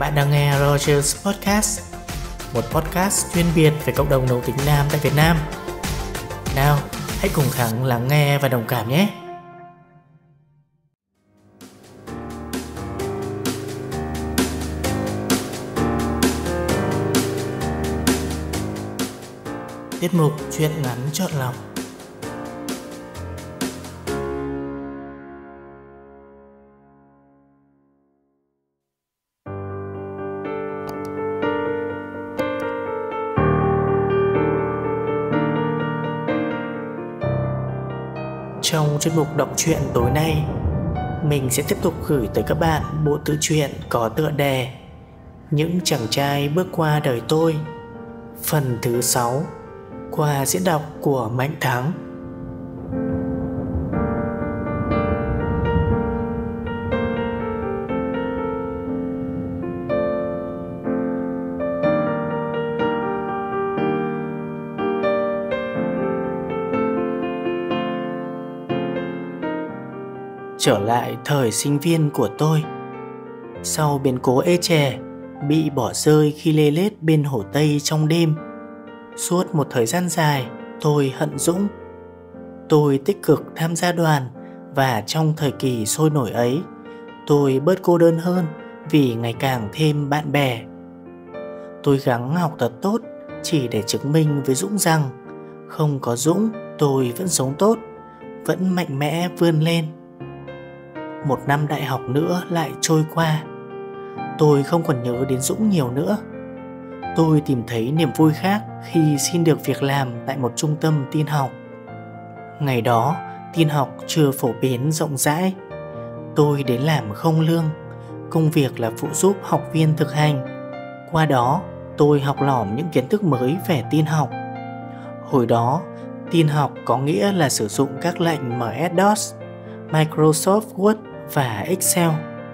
Bạn đang nghe Rogers Podcast, một podcast chuyên biệt về cộng đồng đồng tính nam tại Việt Nam. Nào, hãy cùng Thắng lắng nghe và đồng cảm nhé! Tiết mục Chuyện ngắn chọn lọc. Trong chuyên mục đọc truyện tối nay, mình sẽ tiếp tục gửi tới các bạn bộ tự truyện có tựa đề Những chàng trai bước qua đời tôi, phần thứ 6, qua diễn đọc của Mạnh Thắng. Trở lại thời sinh viên của tôi, sau biến cố ê chề bị bỏ rơi khi lê lết bên Hồ Tây trong đêm, suốt một thời gian dài tôi hận dũng. Tôi tích cực tham gia đoàn, và trong thời kỳ sôi nổi ấy, tôi bớt cô đơn hơn vì ngày càng thêm bạn bè. Tôi gắng học thật tốt chỉ để chứng minh với Dũng rằng không có Dũng tôi vẫn sống tốt, vẫn mạnh mẽ vươn lên. Một năm đại học nữa lại trôi qua. Tôi không còn nhớ đến Dũng nhiều nữa. Tôi tìm thấy niềm vui khác khi xin được việc làm tại một trung tâm tin học. Ngày đó, tin học chưa phổ biến rộng rãi. Tôi đến làm không lương, công việc là phụ giúp học viên thực hành. Qua đó, tôi học lỏm những kiến thức mới về tin học. Hồi đó, tin học có nghĩa là sử dụng các lệnh MS-DOS, Microsoft Word và Excel.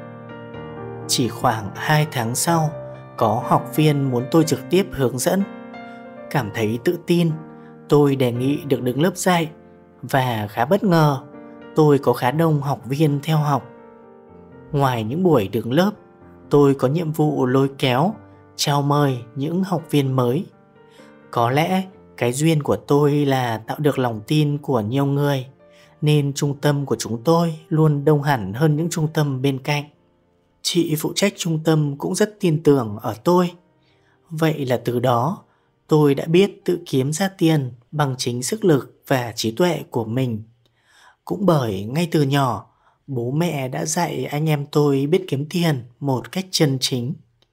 Chỉ khoảng 2 tháng sau, có học viên muốn tôi trực tiếp hướng dẫn. Cảm thấy tự tin, tôi đề nghị được đứng lớp dạy, và khá bất ngờ, tôi có khá đông học viên theo học. Ngoài những buổi đứng lớp, tôi có nhiệm vụ lôi kéo, chào mời những học viên mới. Có lẽ cái duyên của tôi là tạo được lòng tin của nhiều người, nên trung tâm của chúng tôi luôn đông hẳn hơn những trung tâm bên cạnh. Chị phụ trách trung tâm cũng rất tin tưởng ở tôi. Vậy là từ đó, tôi đã biết tự kiếm ra tiền bằng chính sức lực và trí tuệ của mình. Cũng bởi ngay từ nhỏ, bố mẹ đã dạy anh em tôi biết kiếm tiền một cách chân chính.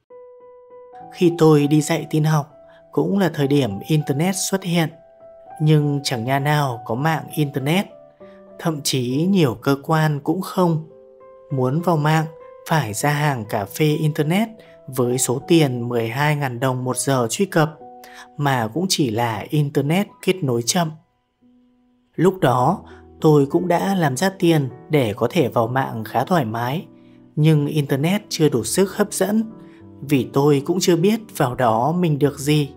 Khi tôi đi dạy tin học, cũng là thời điểm Internet xuất hiện. Nhưng chẳng nhà nào có mạng Internet. Thậm chí nhiều cơ quan cũng không. Muốn vào mạng phải ra hàng cà phê Internet với số tiền 12.000 đồng một giờ truy cập, mà cũng chỉ là Internet kết nối chậm. Lúc đó tôi cũng đã làm ra tiền để có thể vào mạng khá thoải mái, nhưng Internet chưa đủ sức hấp dẫn, vì tôi cũng chưa biết vào đó mình được gì.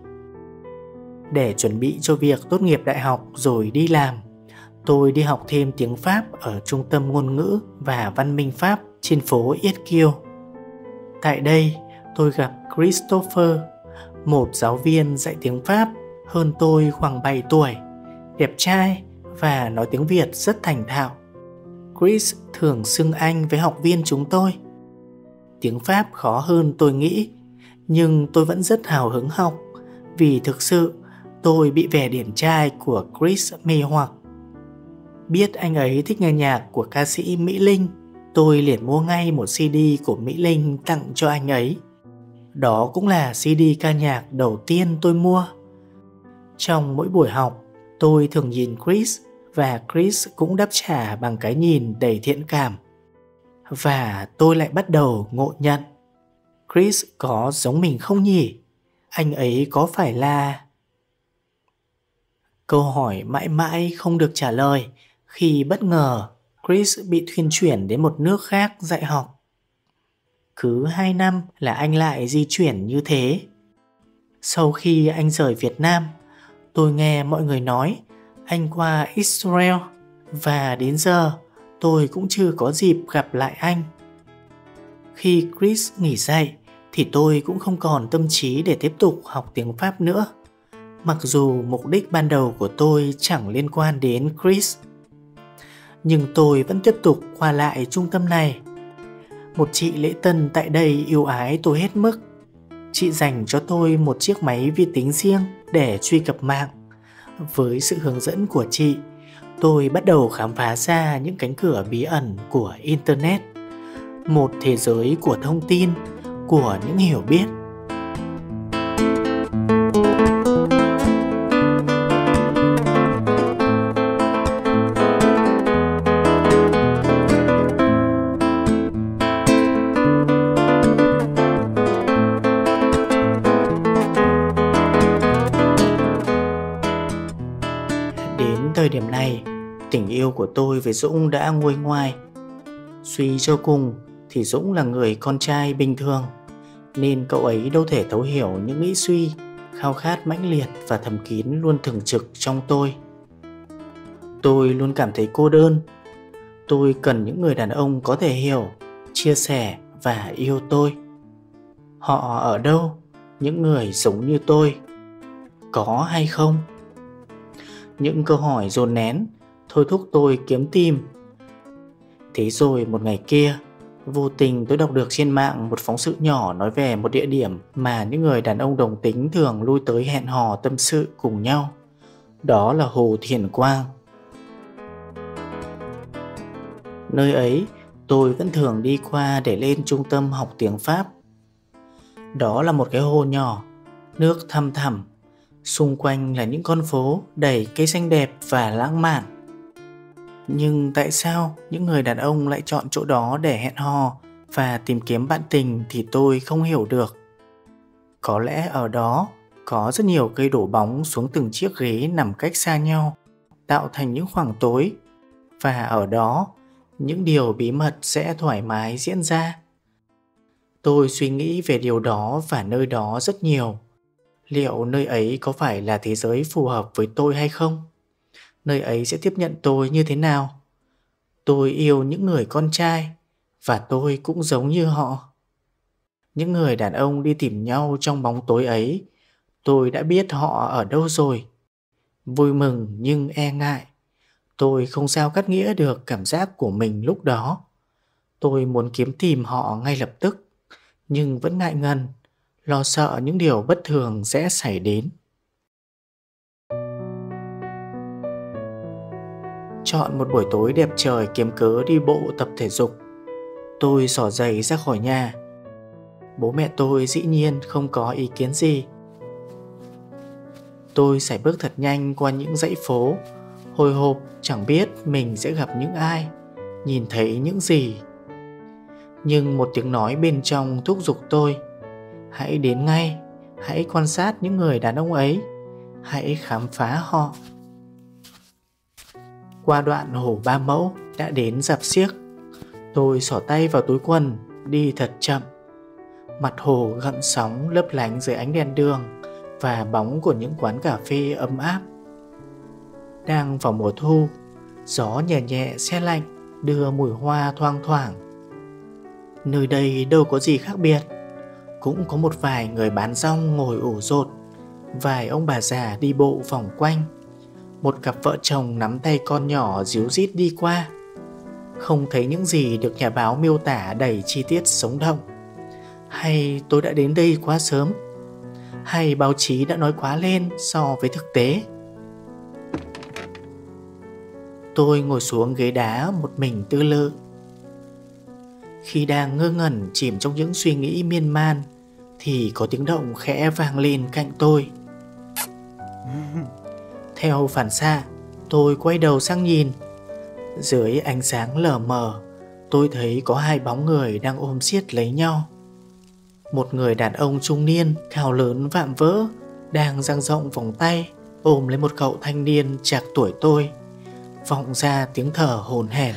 Để chuẩn bị cho việc tốt nghiệp đại học rồi đi làm, tôi đi học thêm tiếng Pháp ở Trung tâm Ngôn ngữ và Văn minh Pháp trên phố Yết Kiêu. Tại đây, tôi gặp Christopher, một giáo viên dạy tiếng Pháp hơn tôi khoảng 7 tuổi, đẹp trai và nói tiếng Việt rất thành thạo. Chris thường xưng anh với học viên chúng tôi. Tiếng Pháp khó hơn tôi nghĩ, nhưng tôi vẫn rất hào hứng học, vì thực sự tôi bị vẻ điển trai của Chris mê hoặc. Biết anh ấy thích nghe nhạc của ca sĩ Mỹ Linh, tôi liền mua ngay một CD của Mỹ Linh tặng cho anh ấy. Đó cũng là CD ca nhạc đầu tiên tôi mua. Trong mỗi buổi học, tôi thường nhìn Chris, và Chris cũng đáp trả bằng cái nhìn đầy thiện cảm. Và tôi lại bắt đầu ngộ nhận. Chris có giống mình không nhỉ? Anh ấy có phải là... Câu hỏi mãi mãi không được trả lời khi bất ngờ Chris bị thuyên chuyển đến một nước khác dạy học. Cứ 2 năm là anh lại di chuyển như thế. Sau khi anh rời Việt Nam, tôi nghe mọi người nói anh qua Israel, và đến giờ tôi cũng chưa có dịp gặp lại anh. Khi Chris nghỉ dạy, thì tôi cũng không còn tâm trí để tiếp tục học tiếng Pháp nữa. Mặc dù mục đích ban đầu của tôi chẳng liên quan đến Chris, nhưng tôi vẫn tiếp tục qua lại trung tâm này. Một chị lễ tân tại đây yêu ái tôi hết mức. Chị dành cho tôi một chiếc máy vi tính riêng để truy cập mạng. Với sự hướng dẫn của chị, tôi bắt đầu khám phá ra những cánh cửa bí ẩn của Internet, một thế giới của thông tin, của những hiểu biết. Đến thời điểm này, tình yêu của tôi với Dũng đã nguôi ngoai. Suy cho cùng thì Dũng là người con trai bình thường, nên cậu ấy đâu thể thấu hiểu những nghĩ suy, khao khát mãnh liệt và thầm kín luôn thường trực trong tôi. Tôi luôn cảm thấy cô đơn. Tôi cần những người đàn ông có thể hiểu, chia sẻ và yêu tôi. Họ ở đâu, những người giống như tôi? Có hay không? Những câu hỏi dồn nén thôi thúc tôi kiếm tìm. Thế rồi một ngày kia, vô tình tôi đọc được trên mạng một phóng sự nhỏ nói về một địa điểm mà những người đàn ông đồng tính thường lui tới hẹn hò tâm sự cùng nhau. Đó là Hồ Thiền Quang. Nơi ấy tôi vẫn thường đi qua để lên trung tâm học tiếng Pháp. Đó là một cái hồ nhỏ, nước thăm thẳm, xung quanh là những con phố đầy cây xanh đẹp và lãng mạn. Nhưng tại sao những người đàn ông lại chọn chỗ đó để hẹn hò và tìm kiếm bạn tình thì tôi không hiểu được. Có lẽ ở đó có rất nhiều cây đổ bóng xuống từng chiếc ghế nằm cách xa nhau, tạo thành những khoảng tối. Và ở đó, những điều bí mật sẽ thoải mái diễn ra. Tôi suy nghĩ về điều đó và nơi đó rất nhiều. Liệu nơi ấy có phải là thế giới phù hợp với tôi hay không? Nơi ấy sẽ tiếp nhận tôi như thế nào? Tôi yêu những người con trai và tôi cũng giống như họ. Những người đàn ông đi tìm nhau trong bóng tối ấy, tôi đã biết họ ở đâu rồi. Vui mừng nhưng e ngại. Tôi không sao cắt nghĩa được cảm giác của mình lúc đó. Tôi muốn kiếm tìm họ ngay lập tức, nhưng vẫn ngại ngần, lo sợ những điều bất thường sẽ xảy đến. Chọn một buổi tối đẹp trời kiếm cớ đi bộ tập thể dục. Tôi xỏ giày ra khỏi nhà. Bố mẹ tôi dĩ nhiên không có ý kiến gì. Tôi sải bước thật nhanh qua những dãy phố, hồi hộp chẳng biết mình sẽ gặp những ai, nhìn thấy những gì. Nhưng một tiếng nói bên trong thúc giục tôi: hãy đến ngay, hãy quan sát những người đàn ông ấy, hãy khám phá họ. Qua đoạn hồ Ba Mẫu đã đến rạp xiếc. Tôi xỏ tay vào túi quần, đi thật chậm. Mặt hồ gợn sóng lấp lánh dưới ánh đèn đường và bóng của những quán cà phê ấm áp. Đang vào mùa thu, gió nhẹ nhẹ se lạnh đưa mùi hoa thoang thoảng. Nơi đây đâu có gì khác biệt. Cũng có một vài người bán rong ngồi ủ rột, vài ông bà già đi bộ vòng quanh, một cặp vợ chồng nắm tay con nhỏ ríu rít đi qua. Không thấy những gì được nhà báo miêu tả đầy chi tiết sống động. Hay tôi đã đến đây quá sớm? Hay báo chí đã nói quá lên so với thực tế? Tôi ngồi xuống ghế đá một mình tư lự. Khi đang ngơ ngẩn chìm trong những suy nghĩ miên man thì có tiếng động khẽ vang lên cạnh tôi. Theo phản xạ, tôi quay đầu sang nhìn. Dưới ánh sáng lờ mờ, tôi thấy có hai bóng người đang ôm siết lấy nhau. Một người đàn ông trung niên, cao lớn vạm vỡ, đang dang rộng vòng tay ôm lấy một cậu thanh niên trạc tuổi tôi, vọng ra tiếng thở hổn hển.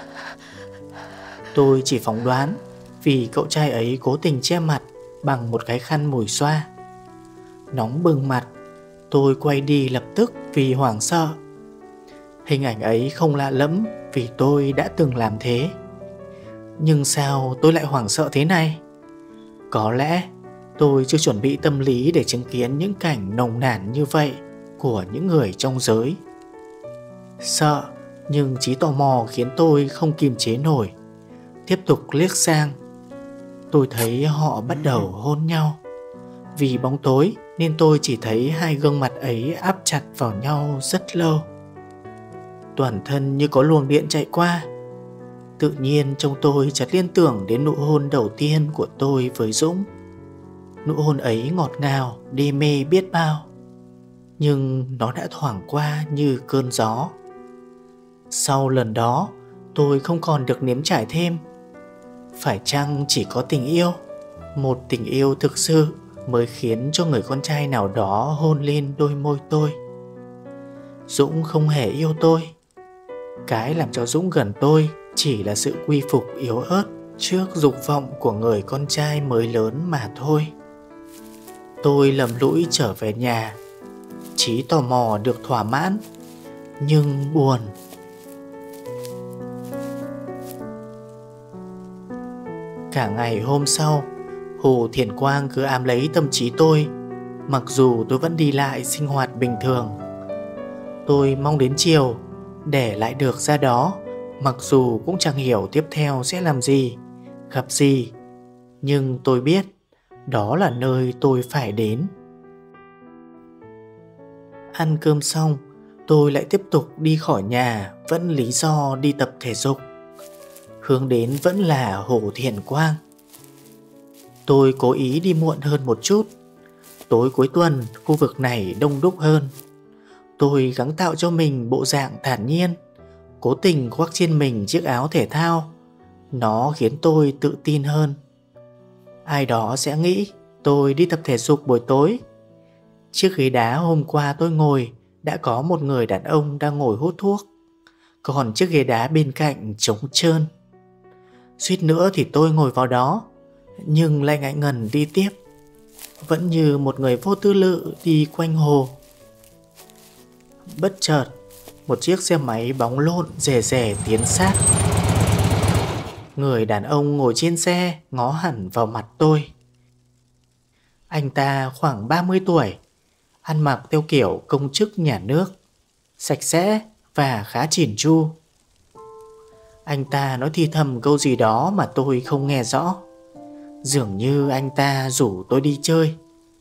Tôi chỉ phỏng đoán vì cậu trai ấy cố tình che mặt bằng một cái khăn mùi xoa. Nóng bừng mặt, tôi quay đi lập tức vì hoảng sợ. Hình ảnh ấy không lạ lẫm vì tôi đã từng làm thế. Nhưng sao tôi lại hoảng sợ thế này? Có lẽ Tôi chưa chuẩn bị tâm lý để chứng kiến những cảnh nồng nàn như vậy của những người trong giới. Sợ, nhưng trí tò mò khiến tôi không kiềm chế nổi. Tiếp tục liếc sang. Tôi thấy họ bắt đầu hôn nhau. Vì bóng tối nên tôi chỉ thấy hai gương mặt ấy áp chặt vào nhau rất lâu. Toàn thân như có luồng điện chạy qua. Tự nhiên trong tôi chợt liên tưởng đến nụ hôn đầu tiên của tôi với Dũng. Nụ hôn ấy ngọt ngào, đê mê biết bao. Nhưng nó đã thoảng qua như cơn gió. Sau lần đó, tôi không còn được nếm trải thêm. Phải chăng chỉ có tình yêu, một tình yêu thực sự mới khiến cho người con trai nào đó hôn lên đôi môi tôi? Dũng không hề yêu tôi. Cái làm cho Dũng gần tôi chỉ là sự quy phục yếu ớt trước dục vọng của người con trai mới lớn mà thôi. Tôi lầm lũi trở về nhà. Trí tò mò được thỏa mãn, nhưng buồn. Cả ngày hôm sau, Hồ Thiền Quang cứ ám lấy tâm trí tôi, mặc dù tôi vẫn đi lại sinh hoạt bình thường. Tôi mong đến chiều để lại được ra đó, mặc dù cũng chẳng hiểu tiếp theo sẽ làm gì, gặp gì. Nhưng tôi biết đó là nơi tôi phải đến. Ăn cơm xong, tôi lại tiếp tục đi khỏi nhà, vẫn lý do đi tập thể dục. Hướng đến vẫn là Hồ Thiền Quang. Tôi cố ý đi muộn hơn một chút. Tối cuối tuần, khu vực này đông đúc hơn. Tôi gắng tạo cho mình bộ dạng thản nhiên, cố tình khoác trên mình chiếc áo thể thao. Nó khiến tôi tự tin hơn. Ai đó sẽ nghĩ tôi đi tập thể dục buổi tối. Chiếc ghế đá hôm qua tôi ngồi đã có một người đàn ông đang ngồi hút thuốc, còn chiếc ghế đá bên cạnh trống trơn. Suýt nữa thì tôi ngồi vào đó, nhưng lại ngại ngần đi tiếp, vẫn như một người vô tư lự đi quanh hồ. Bất chợt, một chiếc xe máy bóng lộn rè rè tiến sát. Người đàn ông ngồi trên xe ngó hẳn vào mặt tôi. Anh ta khoảng 30 tuổi, ăn mặc theo kiểu công chức nhà nước, sạch sẽ và khá chỉn chu. Anh ta nói thì thầm câu gì đó mà tôi không nghe rõ. Dường như anh ta rủ tôi đi chơi.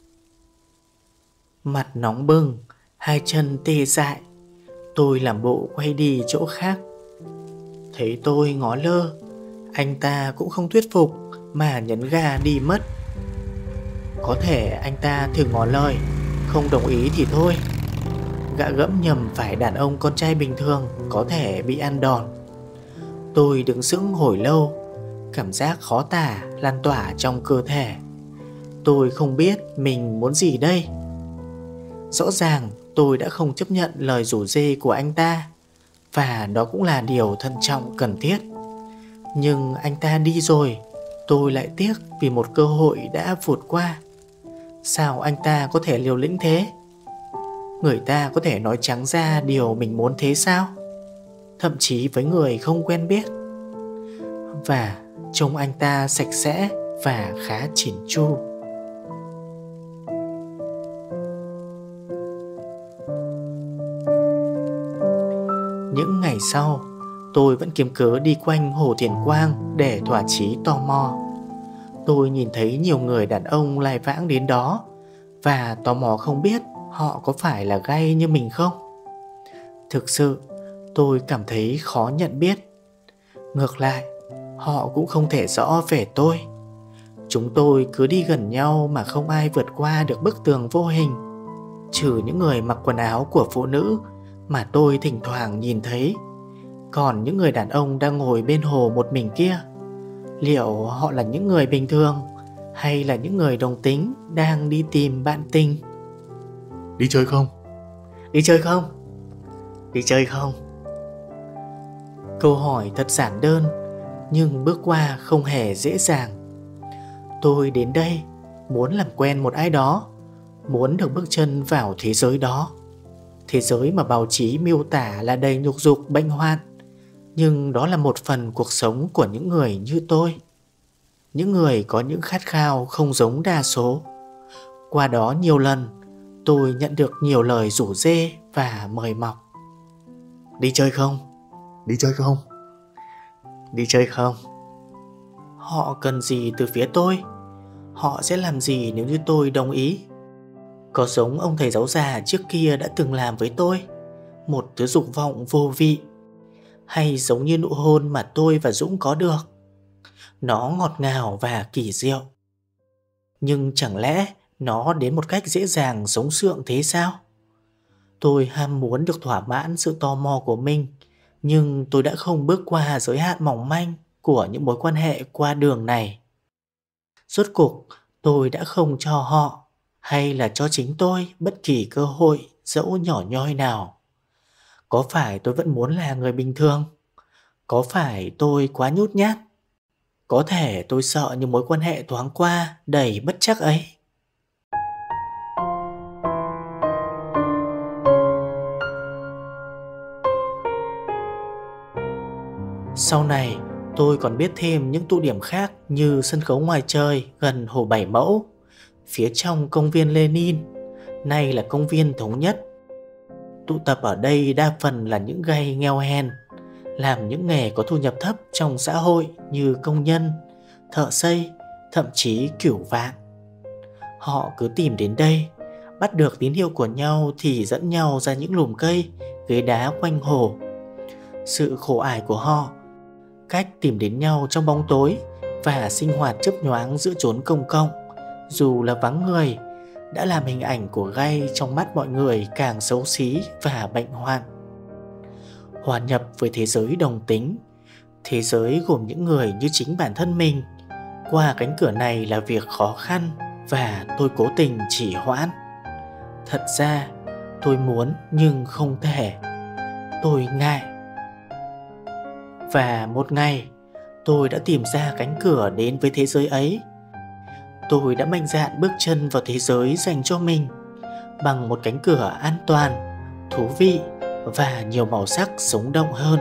Mặt nóng bừng, hai chân tê dại, tôi làm bộ quay đi chỗ khác. Thấy tôi ngó lơ, anh ta cũng không thuyết phục mà nhấn ga đi mất. Có thể anh ta thử ngỏ lời, không đồng ý thì thôi. Gạ gẫm nhầm phải đàn ông con trai bình thường có thể bị ăn đòn. Tôi đứng sững hồi lâu, cảm giác khó tả lan tỏa trong cơ thể. Tôi không biết mình muốn gì đây. Rõ ràng tôi đã không chấp nhận lời rủ rê của anh ta, và đó cũng là điều thận trọng cần thiết. Nhưng anh ta đi rồi, tôi lại tiếc vì một cơ hội đã vụt qua. Sao anh ta có thể liều lĩnh thế? Người ta có thể nói trắng ra điều mình muốn thế sao? Thậm chí với người không quen biết. Và trông anh ta sạch sẽ và khá chỉn chu. Những ngày sau, tôi vẫn kiếm cớ đi quanh Hồ Thiền Quang để thỏa chí tò mò. Tôi nhìn thấy nhiều người đàn ông lai vãng đến đó, và tò mò không biết họ có phải là gay như mình không. Thực sự, tôi cảm thấy khó nhận biết. Ngược lại, họ cũng không thể rõ về tôi. Chúng tôi cứ đi gần nhau mà không ai vượt qua được bức tường vô hình, trừ những người mặc quần áo của phụ nữ mà tôi thỉnh thoảng nhìn thấy. Còn những người đàn ông đang ngồi bên hồ một mình kia, liệu họ là những người bình thường hay là những người đồng tính đang đi tìm bạn tình? Đi chơi không? Đi chơi không? Đi chơi không? Câu hỏi thật giản đơn, nhưng bước qua không hề dễ dàng. Tôi đến đây muốn làm quen một ai đó, muốn được bước chân vào thế giới đó. Thế giới mà báo chí miêu tả là đầy nhục dục bệnh hoạn, nhưng đó là một phần cuộc sống của những người như tôi. những người có những khát khao không giống đa số. Qua đó nhiều lần tôi nhận được nhiều lời rủ rê và mời mọc. Đi chơi không? Đi chơi không? Đi chơi không? Họ cần gì từ phía tôi? Họ sẽ làm gì nếu như tôi đồng ý? Có giống ông thầy giáo già trước kia đã từng làm với tôi, một thứ dục vọng vô vị, hay giống như nụ hôn mà tôi và Dũng có được? Nó ngọt ngào và kỳ diệu, nhưng chẳng lẽ nó đến một cách dễ dàng sống sượng thế sao? Tôi ham muốn được thỏa mãn sự tò mò của mình, nhưng tôi đã không bước qua giới hạn mỏng manh của những mối quan hệ qua đường này. Rốt cuộc tôi đã không cho họ hay là cho chính tôi bất kỳ cơ hội dẫu nhỏ nhoi nào. Có phải tôi vẫn muốn là người bình thường? Có phải tôi quá nhút nhát? Có thể tôi sợ những mối quan hệ thoáng qua đầy bất trắc ấy. Sau này tôi còn biết thêm những tụ điểm khác như sân khấu ngoài trời gần Hồ Bảy Mẫu, phía trong công viên Lenin, nay là công viên Thống Nhất. Tụ tập ở đây đa phần là những gay nghèo hèn, làm những nghề có thu nhập thấp trong xã hội như công nhân, thợ xây, thậm chí cửu vạn. Họ cứ tìm đến đây, bắt được tín hiệu của nhau thì dẫn nhau ra những lùm cây, ghế đá quanh hồ. Sự khổ ải của họ, cách tìm đến nhau trong bóng tối và sinh hoạt chớp nhoáng giữa chốn công cộng, dù là vắng người, đã làm hình ảnh của gay trong mắt mọi người càng xấu xí và bệnh hoạn. Hòa nhập với thế giới đồng tính, thế giới gồm những người như chính bản thân mình, qua cánh cửa này là việc khó khăn và tôi cố tình trì hoãn. Thật ra tôi muốn nhưng không thể. Tôi ngại. Và một ngày tôi đã tìm ra cánh cửa đến với thế giới ấy. Tôi đã mạnh dạn bước chân vào thế giới dành cho mình, bằng một cánh cửa an toàn, thú vị và nhiều màu sắc sống động hơn.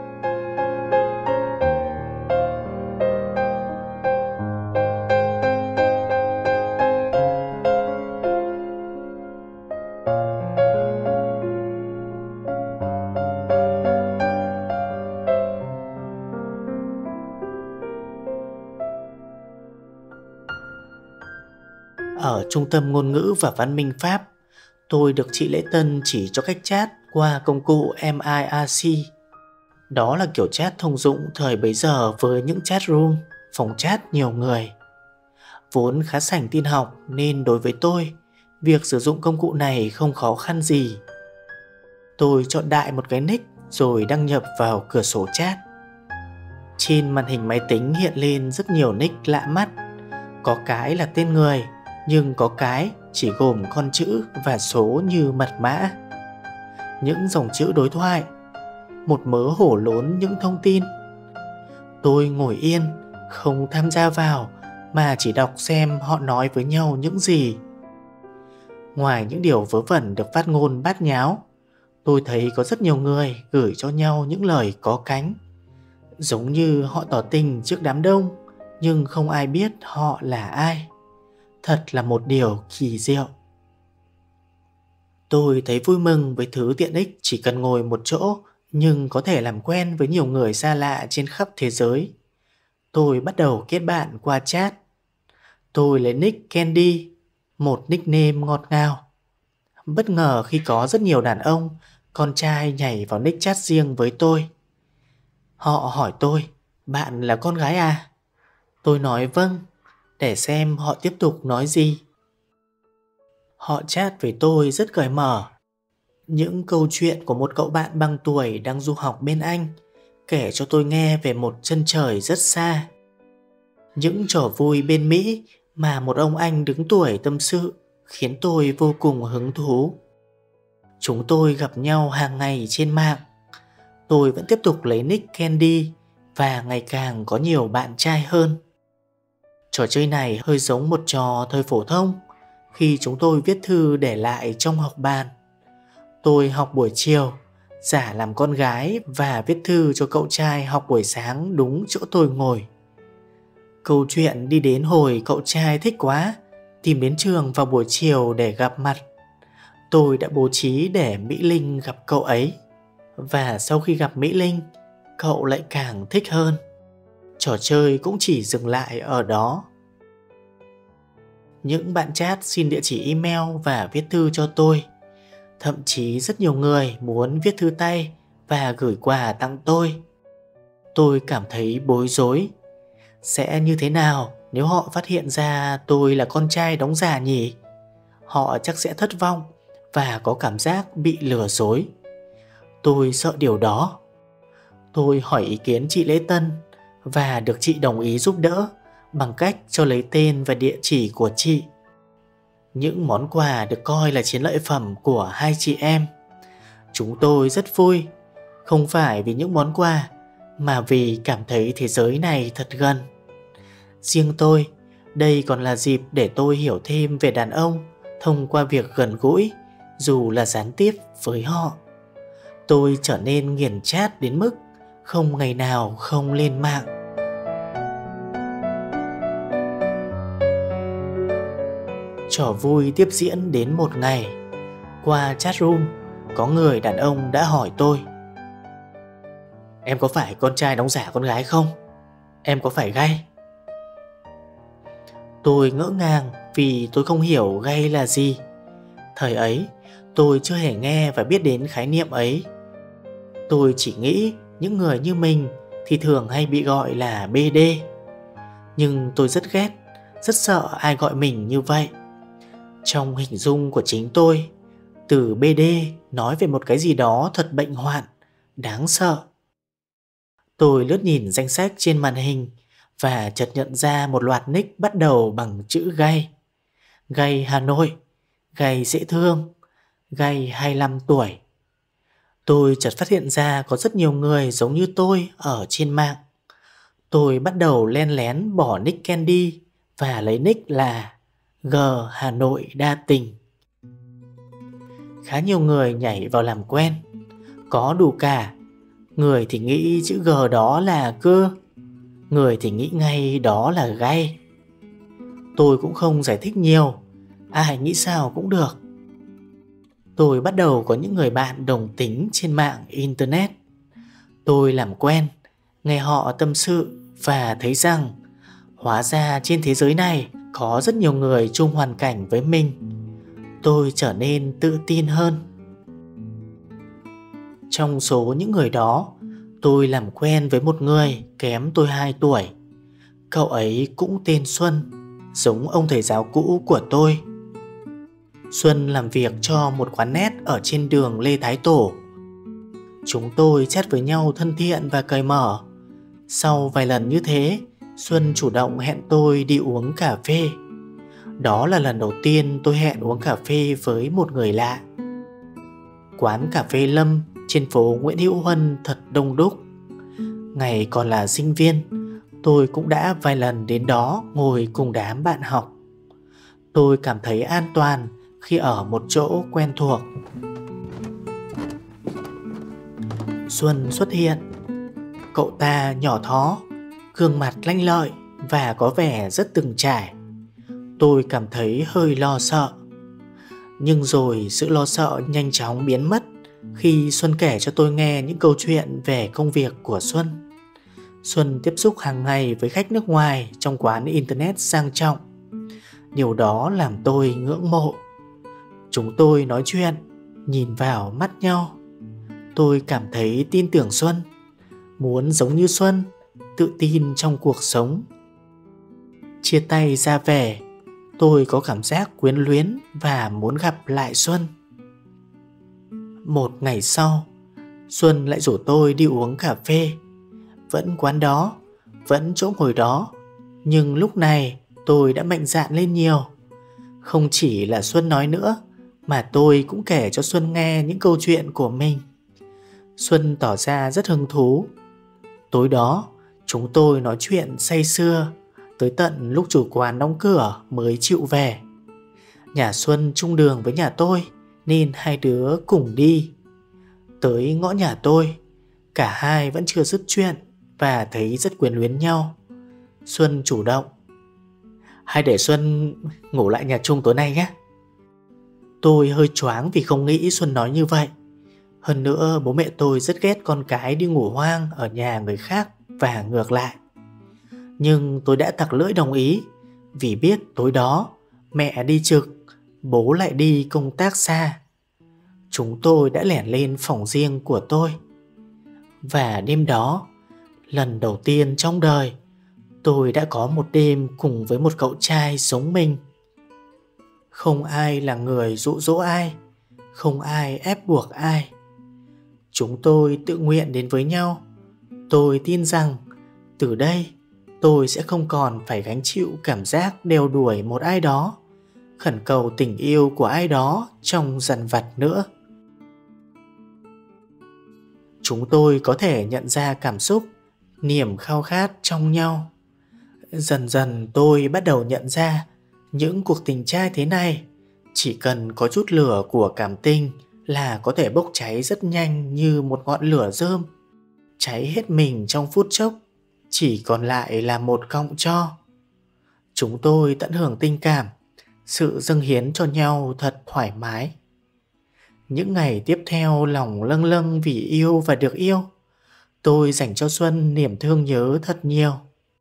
Ở Trung tâm Ngôn ngữ và Văn minh Pháp, tôi được chị Lễ Tân chỉ cho cách chat qua công cụ MIRC. Đó là kiểu chat thông dụng thời bấy giờ với những chat room, phòng chat nhiều người. Vốn khá sành tin học nên đối với tôi, việc sử dụng công cụ này không khó khăn gì. Tôi chọn đại một cái nick rồi đăng nhập vào cửa sổ chat. Trên màn hình máy tính hiện lên rất nhiều nick lạ mắt. Có cái là tên người, nhưng có cái chỉ gồm con chữ và số như mật mã. Những dòng chữ đối thoại, một mớ hổ lốn những thông tin. Tôi ngồi yên, không tham gia vào mà chỉ đọc xem họ nói với nhau những gì. Ngoài những điều vớ vẩn được phát ngôn bát nháo, tôi thấy có rất nhiều người gửi cho nhau những lời có cánh, giống như họ tỏ tình trước đám đông, nhưng không ai biết họ là ai. Thật là một điều kỳ diệu. Tôi thấy vui mừng với thứ tiện ích chỉ cần ngồi một chỗ nhưng có thể làm quen với nhiều người xa lạ trên khắp thế giới. Tôi bắt đầu kết bạn qua chat. Tôi lấy nick Candy, một nickname ngọt ngào. Bất ngờ khi có rất nhiều đàn ông, con trai nhảy vào nick chat riêng với tôi. Họ hỏi tôi, bạn là con gái à? Tôi nói vâng, để xem họ tiếp tục nói gì. Họ chat với tôi rất cởi mở. Những câu chuyện của một cậu bạn bằng tuổi đang du học bên Anh kể cho tôi nghe về một chân trời rất xa. Những trò vui bên Mỹ mà một ông anh đứng tuổi tâm sự khiến tôi vô cùng hứng thú. Chúng tôi gặp nhau hàng ngày trên mạng. Tôi vẫn tiếp tục lấy nick Candy và ngày càng có nhiều bạn trai hơn. Trò chơi này hơi giống một trò thời phổ thông khi chúng tôi viết thư để lại trong học bàn. Tôi học buổi chiều, giả làm con gái và viết thư cho cậu trai học buổi sáng đúng chỗ tôi ngồi. Câu chuyện đi đến hồi cậu trai thích quá, tìm đến trường vào buổi chiều để gặp mặt. Tôi đã bố trí để Mỹ Linh gặp cậu ấy. Và sau khi gặp Mỹ Linh, cậu lại càng thích hơn. Trò chơi cũng chỉ dừng lại ở đó. Những bạn chat xin địa chỉ email và viết thư cho tôi. Thậm chí rất nhiều người muốn viết thư tay và gửi quà tặng tôi. Tôi cảm thấy bối rối. Sẽ như thế nào nếu họ phát hiện ra tôi là con trai đóng giả nhỉ? Họ chắc sẽ thất vọng và có cảm giác bị lừa dối. Tôi sợ điều đó. Tôi hỏi ý kiến chị Lễ Tân và được chị đồng ý giúp đỡ bằng cách cho lấy tên và địa chỉ của chị. Những món quà được coi là chiến lợi phẩm của hai chị em. Chúng tôi rất vui, không phải vì những món quà mà vì cảm thấy thế giới này thật gần. Riêng tôi, đây còn là dịp để tôi hiểu thêm về đàn ông thông qua việc gần gũi, dù là gián tiếp với họ. Tôi trở nên nghiền chat đến mức không ngày nào không lên mạng. Trò vui tiếp diễn đến một ngày. Qua chatroom, có người đàn ông đã hỏi tôi: em có phải con trai đóng giả con gái không? Em có phải gay? Tôi ngỡ ngàng vì tôi không hiểu gay là gì. Thời ấy, tôi chưa hề nghe và biết đến khái niệm ấy. Tôi chỉ nghĩ những người như mình thì thường hay bị gọi là BD. Nhưng tôi rất ghét, rất sợ ai gọi mình như vậy. Trong hình dung của chính tôi, từ BD nói về một cái gì đó thật bệnh hoạn, đáng sợ. Tôi lướt nhìn danh sách trên màn hình và chợt nhận ra một loạt nick bắt đầu bằng chữ gay. Gay Hà Nội, gay dễ thương, gay 25 tuổi. Tôi chợt phát hiện ra có rất nhiều người giống như tôi ở trên mạng. Tôi bắt đầu len lén bỏ nick Candy và lấy nick là G Hà Nội đa tình. Khá nhiều người nhảy vào làm quen. Có đủ cả. Người thì nghĩ chữ G đó là cơ, người thì nghĩ ngay đó là gay. Tôi cũng không giải thích nhiều, ai nghĩ sao cũng được. Tôi bắt đầu có những người bạn đồng tính trên mạng Internet. Tôi làm quen, nghe họ tâm sự và thấy rằng hóa ra trên thế giới này có rất nhiều người chung hoàn cảnh với mình. Tôi trở nên tự tin hơn. Trong số những người đó, tôi làm quen với một người kém tôi 2 tuổi. Cậu ấy cũng tên Xuân, giống ông thầy giáo cũ của tôi. Xuân làm việc cho một quán net ở trên đường Lê Thái Tổ. Chúng tôi chat với nhau thân thiện và cởi mở. Sau vài lần như thế, Xuân chủ động hẹn tôi đi uống cà phê. Đó là lần đầu tiên tôi hẹn uống cà phê với một người lạ. Quán cà phê Lâm trên phố Nguyễn Hữu Huân thật đông đúc. Ngày còn là sinh viên, tôi cũng đã vài lần đến đó ngồi cùng đám bạn học. Tôi cảm thấy an toàn khi ở một chỗ quen thuộc. Xuân xuất hiện. Cậu ta nhỏ thó, gương mặt lanh lợi và có vẻ rất từng trải. Tôi cảm thấy hơi lo sợ. Nhưng rồi sự lo sợ nhanh chóng biến mất khi Xuân kể cho tôi nghe những câu chuyện về công việc của Xuân. Xuân tiếp xúc hàng ngày với khách nước ngoài trong quán Internet sang trọng. Điều đó làm tôi ngưỡng mộ. Chúng tôi nói chuyện, nhìn vào mắt nhau. Tôi cảm thấy tin tưởng Xuân, muốn giống như Xuân, tự tin trong cuộc sống. Chia tay ra về, tôi có cảm giác quyến luyến và muốn gặp lại Xuân. Một ngày sau, Xuân lại rủ tôi đi uống cà phê. Vẫn quán đó, vẫn chỗ ngồi đó, nhưng lúc này tôi đã mạnh dạn lên nhiều. Không chỉ là Xuân nói nữa, mà tôi cũng kể cho Xuân nghe những câu chuyện của mình. Xuân tỏ ra rất hứng thú. Tối đó, chúng tôi nói chuyện say sưa, tới tận lúc chủ quán đóng cửa mới chịu về. Nhà Xuân chung đường với nhà tôi, nên hai đứa cùng đi. Tới ngõ nhà tôi, cả hai vẫn chưa dứt chuyện và thấy rất quyến luyến nhau. Xuân chủ động: hay để Xuân ngủ lại nhà chung tối nay nhé. Tôi hơi choáng vì không nghĩ Xuân nói như vậy. Hơn nữa bố mẹ tôi rất ghét con cái đi ngủ hoang ở nhà người khác và ngược lại. Nhưng tôi đã tặc lưỡi đồng ý, vì biết tối đó mẹ đi trực, bố lại đi công tác xa. Chúng tôi đã lẻn lên phòng riêng của tôi. Và đêm đó, lần đầu tiên trong đời, tôi đã có một đêm cùng với một cậu trai giống mình. Không ai là người dụ dỗ ai, không ai ép buộc ai. Chúng tôi tự nguyện đến với nhau. Tôi tin rằng từ đây tôi sẽ không còn phải gánh chịu cảm giác đeo đuổi một ai đó, khẩn cầu tình yêu của ai đó trong dằn vặt nữa. Chúng tôi có thể nhận ra cảm xúc, niềm khao khát trong nhau. Dần dần tôi bắt đầu nhận ra những cuộc tình trai thế này chỉ cần có chút lửa của cảm tình là có thể bốc cháy rất nhanh như một ngọn lửa rơm, cháy hết mình trong phút chốc, chỉ còn lại là một cọng tro. Chúng tôi tận hưởng tình cảm, sự dâng hiến cho nhau thật thoải mái. Những ngày tiếp theo lòng lâng lâng vì yêu và được yêu. Tôi dành cho Xuân niềm thương nhớ thật nhiều.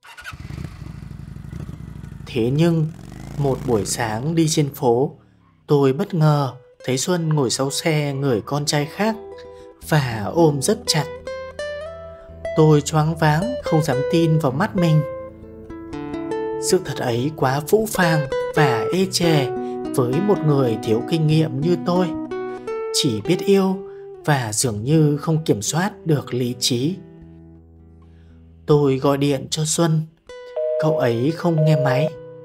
Thế nhưng một buổi sáng đi trên phố, tôi bất ngờ thấy Xuân ngồi sau xe người con trai khác và ôm rất chặt. Tôi choáng váng không dám tin vào mắt mình. Sự thật ấy quá phũ phàng và ê chề với một người thiếu kinh nghiệm như tôi, chỉ biết yêu và dường như không kiểm soát được lý trí. Tôi gọi điện cho Xuân, cậu ấy không nghe máy.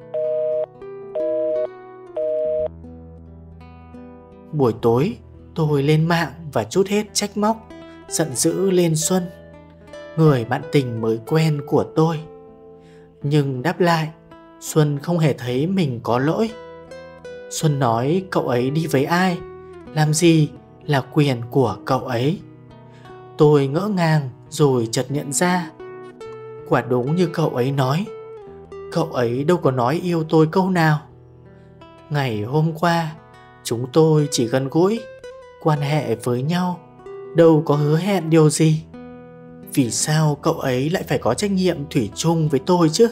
Buổi tối tôi lên mạng và trút hết trách móc, giận dữ lên Xuân, người bạn tình mới quen của tôi. Nhưng đáp lại, Xuân không hề thấy mình có lỗi. Xuân nói cậu ấy đi với ai, làm gì là quyền của cậu ấy. Tôi ngỡ ngàng rồi chợt nhận ra, quả đúng như cậu ấy nói, cậu ấy đâu có nói yêu tôi câu nào. Ngày hôm qua chúng tôi chỉ gần gũi, quan hệ với nhau, đâu có hứa hẹn điều gì. Vì sao cậu ấy lại phải có trách nhiệm thủy chung với tôi chứ?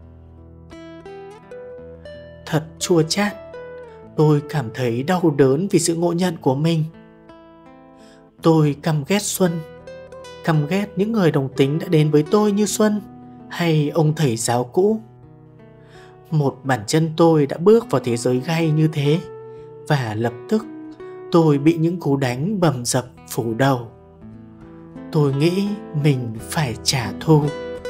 Thật chua chát. Tôi cảm thấy đau đớn vì sự ngộ nhận của mình. Tôi căm ghét Xuân, căm ghét những người đồng tính đã đến với tôi như Xuân hay ông thầy giáo cũ. Một bàn chân tôi đã bước vào thế giới gay như thế, và lập tức tôi bị những cú đánh bầm dập phủ đầu. Tôi nghĩ mình phải trả thù.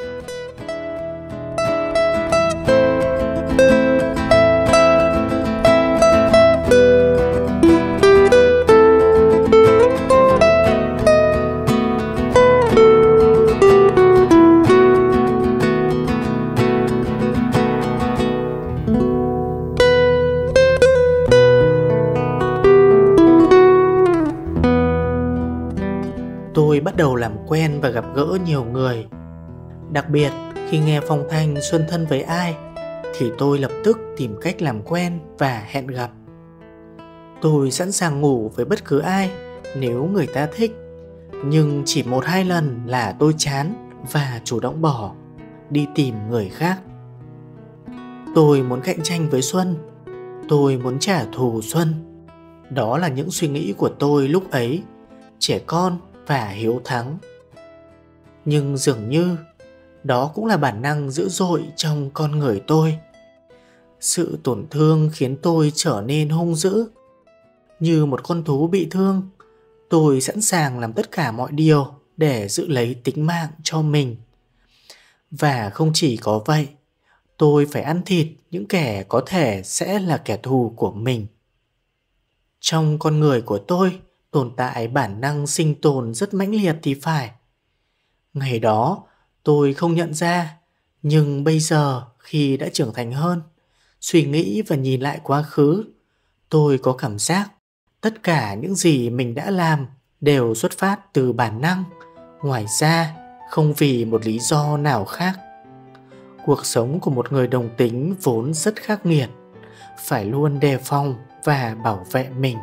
Tôi bắt đầu làm quen và gặp gỡ nhiều người. Đặc biệt khi nghe phong thanh Xuân thân với ai thì tôi lập tức tìm cách làm quen và hẹn gặp. Tôi sẵn sàng ngủ với bất cứ ai nếu người ta thích, nhưng chỉ 1-2 lần là tôi chán và chủ động bỏ, đi tìm người khác. Tôi muốn cạnh tranh với Xuân, tôi muốn trả thù Xuân. Đó là những suy nghĩ của tôi lúc ấy, trẻ con và hiếu thắng. Nhưng dường như đó cũng là bản năng dữ dội trong con người tôi. Sự tổn thương khiến tôi trở nên hung dữ. Như một con thú bị thương, tôi sẵn sàng làm tất cả mọi điều để giữ lấy tính mạng cho mình. Và không chỉ có vậy, tôi phải ăn thịt những kẻ có thể sẽ là kẻ thù của mình. Trong con người của tôi tồn tại bản năng sinh tồn rất mãnh liệt thì phải. Ngày đó tôi không nhận ra, nhưng bây giờ khi đã trưởng thành hơn, suy nghĩ và nhìn lại quá khứ, tôi có cảm giác tất cả những gì mình đã làm đều xuất phát từ bản năng, ngoài ra không vì một lý do nào khác. Cuộc sống của một người đồng tính vốn rất khắc nghiệt, phải luôn đề phòng và bảo vệ mình.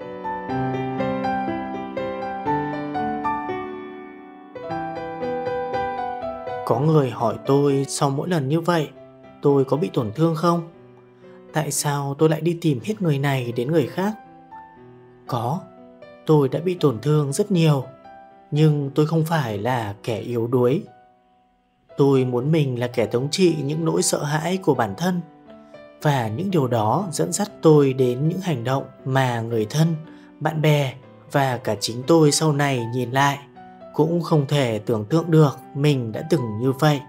Có người hỏi tôi sau mỗi lần như vậy, tôi có bị tổn thương không? Tại sao tôi lại đi tìm hết người này đến người khác? Có, tôi đã bị tổn thương rất nhiều, nhưng tôi không phải là kẻ yếu đuối. Tôi muốn mình là kẻ thống trị những nỗi sợ hãi của bản thân, và những điều đó dẫn dắt tôi đến những hành động mà người thân, bạn bè và cả chính tôi sau này nhìn lại cũng không thể tưởng tượng được mình đã từng như vậy.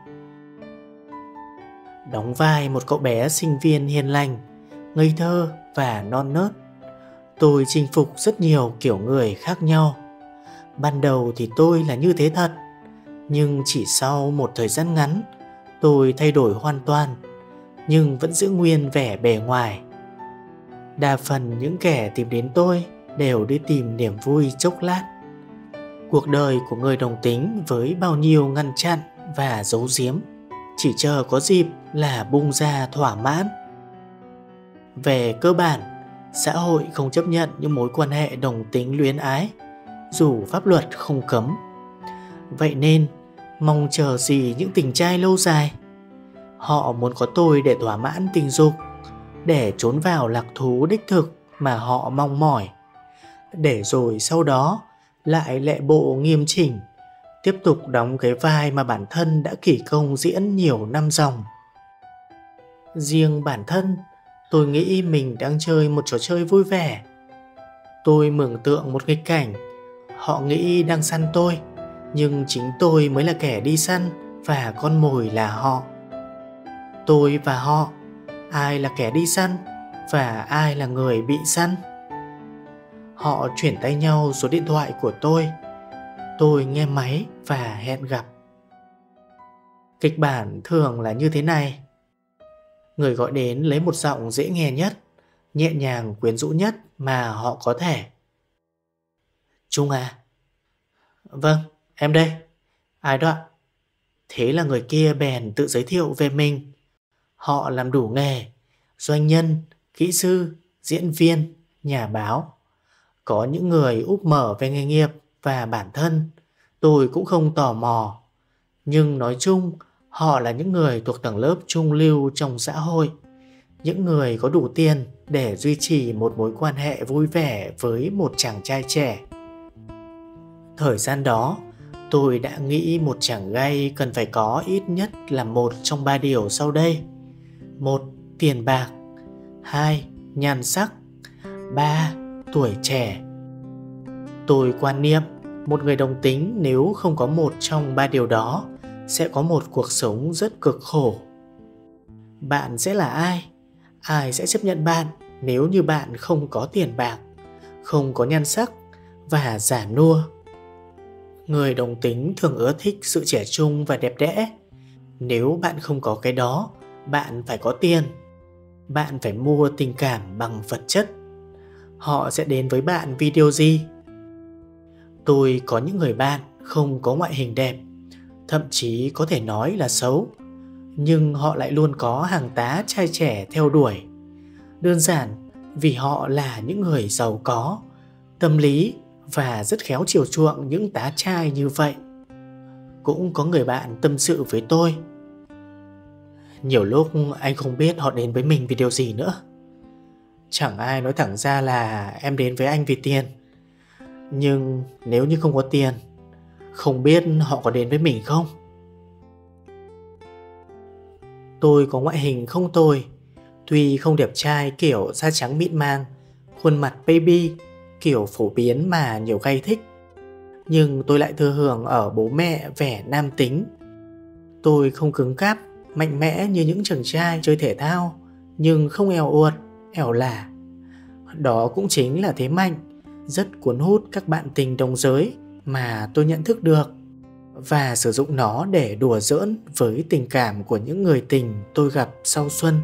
Đóng vai một cậu bé sinh viên hiền lành, ngây thơ và non nớt, tôi chinh phục rất nhiều kiểu người khác nhau. Ban đầu thì tôi là như thế thật, nhưng chỉ sau một thời gian ngắn, tôi thay đổi hoàn toàn, nhưng vẫn giữ nguyên vẻ bề ngoài. Đa phần những kẻ tìm đến tôi đều đi tìm niềm vui chốc lát. Cuộc đời của người đồng tính với bao nhiêu ngăn chặn và giấu giếm, chỉ chờ có dịp là bung ra thỏa mãn. Về cơ bản, xã hội không chấp nhận những mối quan hệ đồng tính luyến ái, dù pháp luật không cấm. Vậy nên, mong chờ gì những tình trai lâu dài? Họ muốn có tôi để thỏa mãn tình dục, để trốn vào lạc thú đích thực mà họ mong mỏi, để rồi sau đó lại lệ bộ nghiêm chỉnh, tiếp tục đóng cái vai mà bản thân đã kỳ công diễn nhiều năm dòng. Riêng bản thân, tôi nghĩ mình đang chơi một trò chơi vui vẻ. Tôi mường tượng một nghịch cảnh, họ nghĩ đang săn tôi, nhưng chính tôi mới là kẻ đi săn và con mồi là họ. Tôi và họ, ai là kẻ đi săn và ai là người bị săn? Họ chuyển tay nhau số điện thoại của tôi nghe máy và hẹn gặp. Kịch bản thường là như thế này. Người gọi đến lấy một giọng dễ nghe nhất, nhẹ nhàng quyến rũ nhất mà họ có thể. Trung à? Vâng, em đây. Ai đó ạ? Thế là người kia bèn tự giới thiệu về mình. Họ làm đủ nghề: doanh nhân, kỹ sư, diễn viên, nhà báo. Có những người úp mở về nghề nghiệp và bản thân, tôi cũng không tò mò. Nhưng nói chung, họ là những người thuộc tầng lớp trung lưu trong xã hội, những người có đủ tiền để duy trì một mối quan hệ vui vẻ với một chàng trai trẻ. Thời gian đó, tôi đã nghĩ một chàng gay cần phải có ít nhất là một trong 3 điều sau đây. 1. Tiền bạc. 2. Nhan sắc. 3. Tuổi trẻ. Tôi quan niệm một người đồng tính nếu không có một trong 3 điều đó sẽ có một cuộc sống rất cực khổ. Bạn sẽ là ai? Ai sẽ chấp nhận bạn nếu như bạn không có tiền bạc, không có nhan sắc và già nua? Người đồng tính thường ưa thích sự trẻ trung và đẹp đẽ. Nếu bạn không có cái đó, bạn phải có tiền. Bạn phải mua tình cảm bằng vật chất. Họ sẽ đến với bạn vì điều gì? Tôi có những người bạn không có ngoại hình đẹp, thậm chí có thể nói là xấu, nhưng họ lại luôn có hàng tá trai trẻ theo đuổi. Đơn giản vì họ là những người giàu có, tâm lý và rất khéo chiều chuộng những tá trai như vậy. Cũng có người bạn tâm sự với tôi. Nhiều lúc anh không biết họ đến với mình vì điều gì nữa. Chẳng ai nói thẳng ra là em đến với anh vì tiền. Nhưng nếu như không có tiền, không biết họ có đến với mình không? Tôi có ngoại hình không tồi, tuy không đẹp trai kiểu da trắng mịn màng, khuôn mặt baby kiểu phổ biến mà nhiều gay thích, nhưng tôi lại thừa hưởng ở bố mẹ vẻ nam tính. Tôi không cứng cáp, mạnh mẽ như những chàng trai chơi thể thao, nhưng không eo uột, ẻo lả. Đó cũng chính là thế mạnh rất cuốn hút các bạn tình đồng giới mà tôi nhận thức được, và sử dụng nó để đùa giỡn với tình cảm của những người tình tôi gặp sau xuân.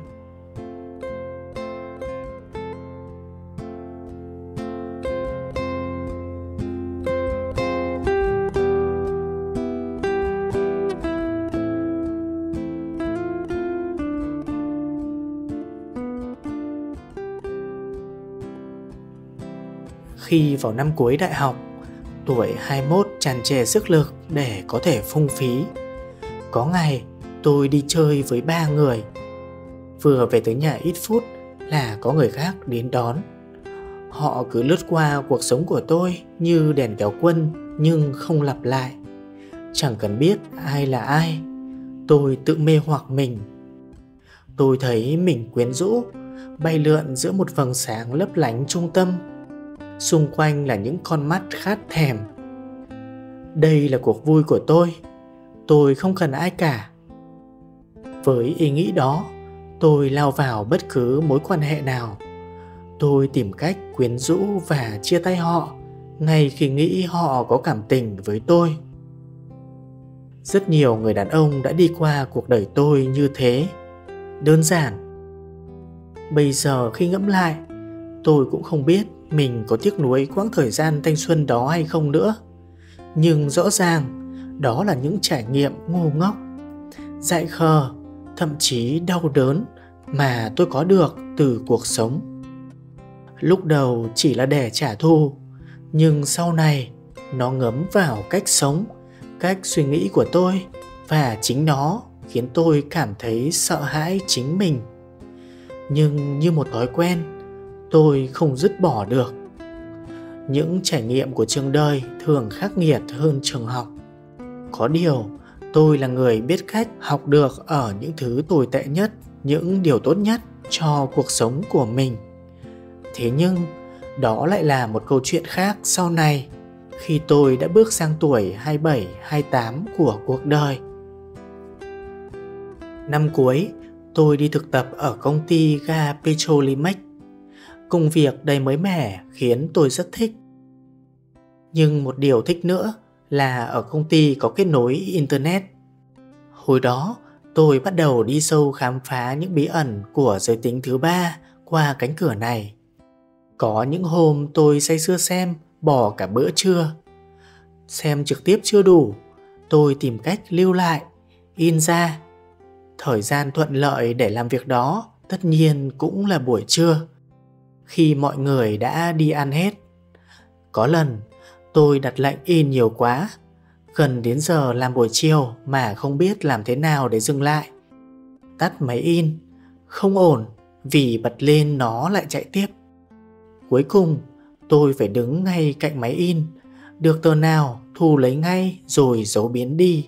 Khi vào năm cuối đại học, tuổi 21 tràn trề sức lực để có thể phung phí. Có ngày tôi đi chơi với 3 người. Vừa về tới nhà ít phút là có người khác đến đón. Họ cứ lướt qua cuộc sống của tôi như đèn kéo quân nhưng không lặp lại. Chẳng cần biết ai là ai, tôi tự mê hoặc mình. Tôi thấy mình quyến rũ, bay lượn giữa một vầng sáng lấp lánh trung tâm. Xung quanh là những con mắt khát thèm. Đây là cuộc vui của tôi không cần ai cả. Với ý nghĩ đó, tôi lao vào bất cứ mối quan hệ nào. Tôi tìm cách quyến rũ và chia tay họ ngay khi nghĩ họ có cảm tình với tôi. Rất nhiều người đàn ông đã đi qua cuộc đời tôi như thế. Đơn giản. Bây giờ khi ngẫm lại, tôi cũng không biết mình có tiếc nuối quãng thời gian thanh xuân đó hay không nữa. Nhưng rõ ràng đó là những trải nghiệm ngu ngốc, dại khờ, thậm chí đau đớn mà tôi có được từ cuộc sống. Lúc đầu chỉ là để trả thù, nhưng sau này nó ngấm vào cách sống, cách suy nghĩ của tôi, và chính nó khiến tôi cảm thấy sợ hãi chính mình. Nhưng như một thói quen, tôi không dứt bỏ được. Những trải nghiệm của trường đời thường khắc nghiệt hơn trường học. Có điều, tôi là người biết cách học được ở những thứ tồi tệ nhất, những điều tốt nhất cho cuộc sống của mình. Thế nhưng, đó lại là một câu chuyện khác sau này, khi tôi đã bước sang tuổi 27, 28 của cuộc đời. Năm cuối, tôi đi thực tập ở công ty ga Petrolimex. Công việc đầy mới mẻ khiến tôi rất thích. Nhưng một điều thích nữa là ở công ty có kết nối Internet. Hồi đó, tôi bắt đầu đi sâu khám phá những bí ẩn của giới tính thứ ba qua cánh cửa này. Có những hôm tôi say sưa xem, bỏ cả bữa trưa. Xem trực tiếp chưa đủ, tôi tìm cách lưu lại, in ra. Thời gian thuận lợi để làm việc đó tất nhiên cũng là buổi trưa, khi mọi người đã đi ăn hết. Có lần tôi đặt lệnh in nhiều quá, gần đến giờ làm buổi chiều mà không biết làm thế nào để dừng lại. Tắt máy in, không ổn vì bật lên nó lại chạy tiếp. Cuối cùng tôi phải đứng ngay cạnh máy in, được tờ nào thu lấy ngay rồi giấu biến đi.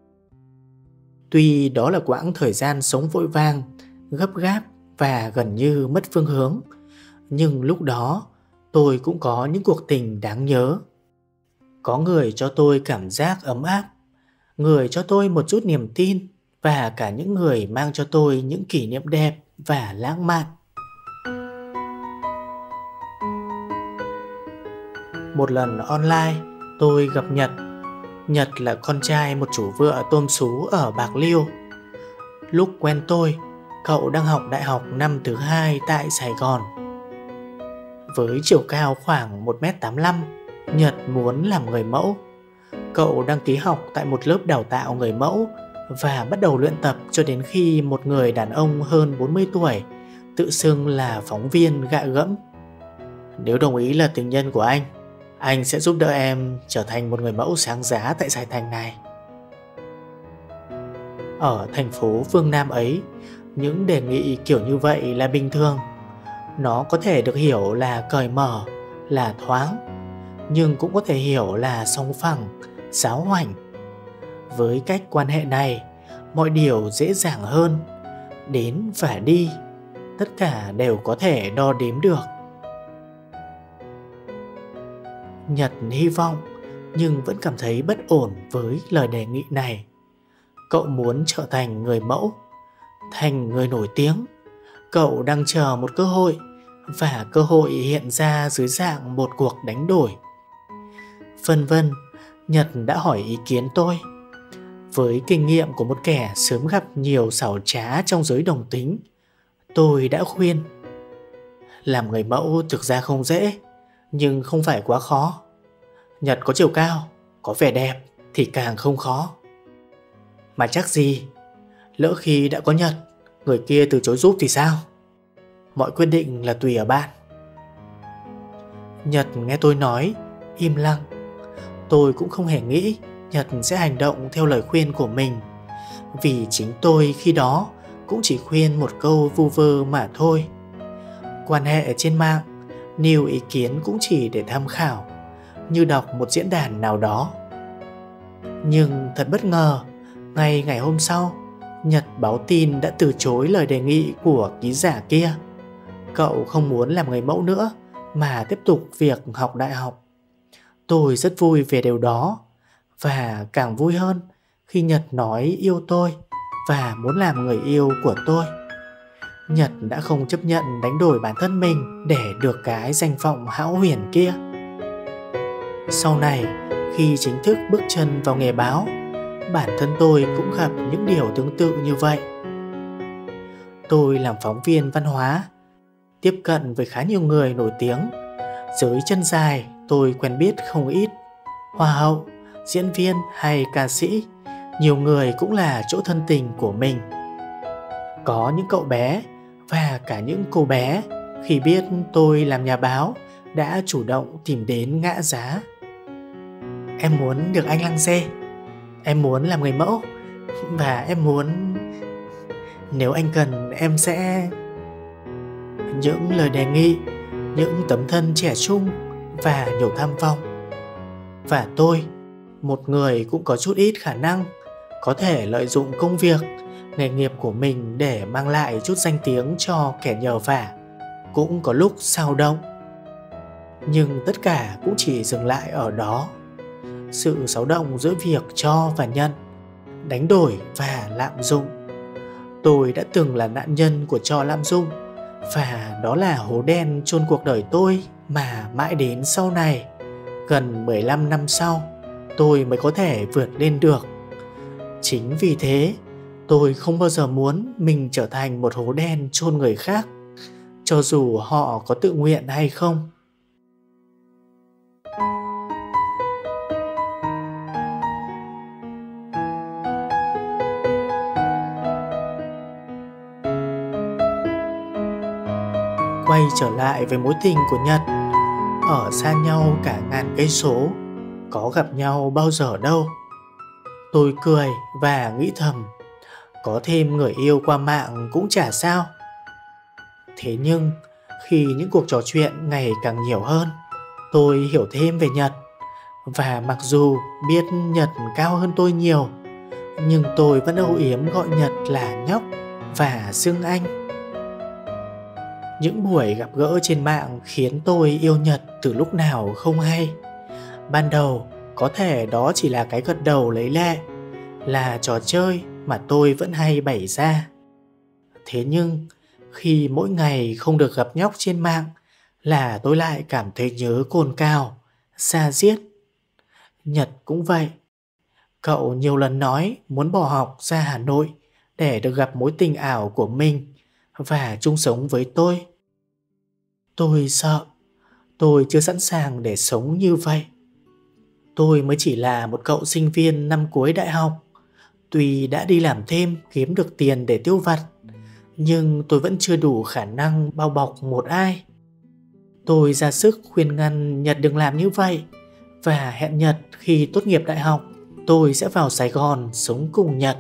Tuy đó là quãng thời gian sống vội vàng, gấp gáp và gần như mất phương hướng, nhưng lúc đó tôi cũng có những cuộc tình đáng nhớ. Có người cho tôi cảm giác ấm áp, người cho tôi một chút niềm tin, và cả những người mang cho tôi những kỷ niệm đẹp và lãng mạn. Một lần online, tôi gặp Nhật. Nhật là con trai một chủ vựa tôm sú ở Bạc Liêu. Lúc quen tôi, cậu đang học đại học năm thứ 2 tại Sài Gòn. Với chiều cao khoảng 1m85, Nhật muốn làm người mẫu. Cậu đăng ký học tại một lớp đào tạo người mẫu và bắt đầu luyện tập cho đến khi một người đàn ông hơn 40 tuổi tự xưng là phóng viên gạ gẫm: "Nếu đồng ý là tình nhân của anh sẽ giúp đỡ em trở thành một người mẫu sáng giá tại Sài Thành này." Ở thành phố phương Nam ấy, những đề nghị kiểu như vậy là bình thường. Nó có thể được hiểu là cởi mở, là thoáng, nhưng cũng có thể hiểu là sòng phẳng, sáo hoảnh. Với cách quan hệ này, mọi điều dễ dàng hơn. Đến và đi, tất cả đều có thể đo đếm được. Nhật hy vọng nhưng vẫn cảm thấy bất ổn với lời đề nghị này. Cậu muốn trở thành người mẫu, thành người nổi tiếng. Cậu đang chờ một cơ hội, và cơ hội hiện ra dưới dạng một cuộc đánh đổi. Vân vân, Nhật đã hỏi ý kiến tôi. Với kinh nghiệm của một kẻ sớm gặp nhiều xảo trá trong giới đồng tính, tôi đã khuyên: làm người mẫu thực ra không dễ, nhưng không phải quá khó. Nhật có chiều cao, có vẻ đẹp thì càng không khó. Mà chắc gì, lỡ khi đã có Nhật, người kia từ chối giúp thì sao? Mọi quyết định là tùy ở bạn. Nhật nghe tôi nói, im lặng. Tôi cũng không hề nghĩ Nhật sẽ hành động theo lời khuyên của mình, vì chính tôi khi đó cũng chỉ khuyên một câu vu vơ mà thôi. Quan hệ trên mạng, nêu ý kiến cũng chỉ để tham khảo, như đọc một diễn đàn nào đó. Nhưng thật bất ngờ, ngày hôm sau, Nhật báo tin đã từ chối lời đề nghị của ký giả kia. Cậu không muốn làm người mẫu nữa mà tiếp tục việc học đại học. Tôi rất vui về điều đó, và càng vui hơn khi Nhật nói yêu tôi và muốn làm người yêu của tôi. Nhật đã không chấp nhận đánh đổi bản thân mình để được cái danh vọng hão huyền kia. Sau này, khi chính thức bước chân vào nghề báo, bản thân tôi cũng gặp những điều tương tự như vậy. Tôi làm phóng viên văn hóa, tiếp cận với khá nhiều người nổi tiếng. Giới chân dài tôi quen biết không ít. Hoa hậu, diễn viên hay ca sĩ, nhiều người cũng là chỗ thân tình của mình. Có những cậu bé và cả những cô bé khi biết tôi làm nhà báo đã chủ động tìm đến ngã giá. Em muốn được anh lăng xê, em muốn làm người mẫu, và em muốn, nếu anh cần em sẽ... Những lời đề nghị, những tấm thân trẻ trung và nhiều tham vọng. Và tôi, một người cũng có chút ít khả năng, có thể lợi dụng công việc, nghề nghiệp của mình để mang lại chút danh tiếng cho kẻ nhờ vả, cũng có lúc xao động. Nhưng tất cả cũng chỉ dừng lại ở đó. Sự xáo động giữa việc cho và nhận, đánh đổi và lạm dụng. Tôi đã từng là nạn nhân của cho lạm dụng, và đó là hố đen chôn cuộc đời tôi mà mãi đến sau này, gần 15 năm sau, tôi mới có thể vượt lên được. Chính vì thế, tôi không bao giờ muốn mình trở thành một hố đen chôn người khác, cho dù họ có tự nguyện hay không. Quay trở lại với mối tình của Nhật. Ở xa nhau cả ngàn cây số, có gặp nhau bao giờ đâu. Tôi cười và nghĩ thầm, có thêm người yêu qua mạng cũng chả sao. Thế nhưng khi những cuộc trò chuyện ngày càng nhiều hơn, tôi hiểu thêm về Nhật. Và mặc dù biết Nhật cao hơn tôi nhiều, nhưng tôi vẫn âu yếm gọi Nhật là nhóc và xưng anh. Những buổi gặp gỡ trên mạng khiến tôi yêu Nhật từ lúc nào không hay. Ban đầu có thể đó chỉ là cái gật đầu lấy lệ, là trò chơi mà tôi vẫn hay bày ra. Thế nhưng khi mỗi ngày không được gặp nhóc trên mạng là tôi lại cảm thấy nhớ cồn cào, xa diết. Nhật cũng vậy. Cậu nhiều lần nói muốn bỏ học ra Hà Nội để được gặp mối tình ảo của mình và chung sống với tôi. Tôi sợ, tôi chưa sẵn sàng để sống như vậy. Tôi mới chỉ là một cậu sinh viên năm cuối đại học. Tuy đã đi làm thêm kiếm được tiền để tiêu vặt, nhưng tôi vẫn chưa đủ khả năng bao bọc một ai. Tôi ra sức khuyên ngăn Nhật đừng làm như vậy, và hẹn Nhật khi tốt nghiệp đại học tôi sẽ vào Sài Gòn sống cùng Nhật.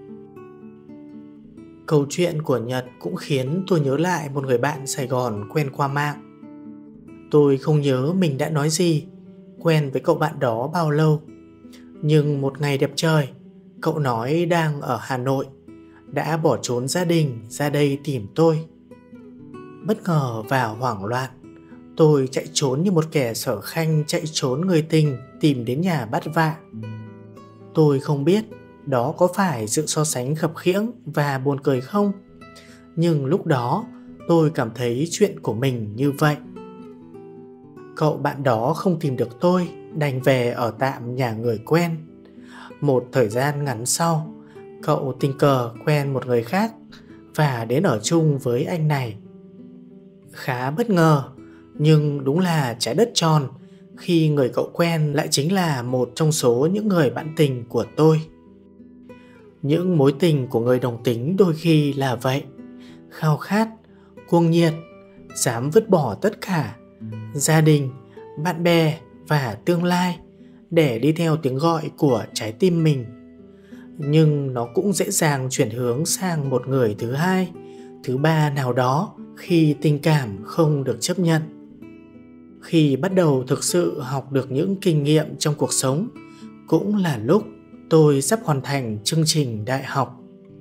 Câu chuyện của Nhật cũng khiến tôi nhớ lại một người bạn Sài Gòn quen qua mạng. Tôi không nhớ mình đã nói gì, quen với cậu bạn đó bao lâu. Nhưng một ngày đẹp trời, cậu nói đang ở Hà Nội, đã bỏ trốn gia đình ra đây tìm tôi. Bất ngờ và hoảng loạn, tôi chạy trốn như một kẻ sở khanh chạy trốn người tình tìm đến nhà bắt vạ. Tôi không biết đó có phải sự so sánh khập khiễng và buồn cười không, nhưng lúc đó tôi cảm thấy chuyện của mình như vậy. Cậu bạn đó không tìm được tôi, đành về ở tạm nhà người quen. Một thời gian ngắn sau, cậu tình cờ quen một người khác và đến ở chung với anh này. Khá bất ngờ, nhưng đúng là trái đất tròn khi người cậu quen lại chính là một trong số những người bạn tình của tôi. Những mối tình của người đồng tính đôi khi là vậy, khao khát, cuồng nhiệt, dám vứt bỏ tất cả, gia đình bạn bè và tương lai để đi theo tiếng gọi của trái tim mình. Nhưng nó cũng dễ dàng chuyển hướng sang một người thứ hai, thứ ba nào đó khi tình cảm không được chấp nhận. Khi bắt đầu thực sự học được những kinh nghiệm trong cuộc sống, cũng là lúc tôi sắp hoàn thành chương trình đại học.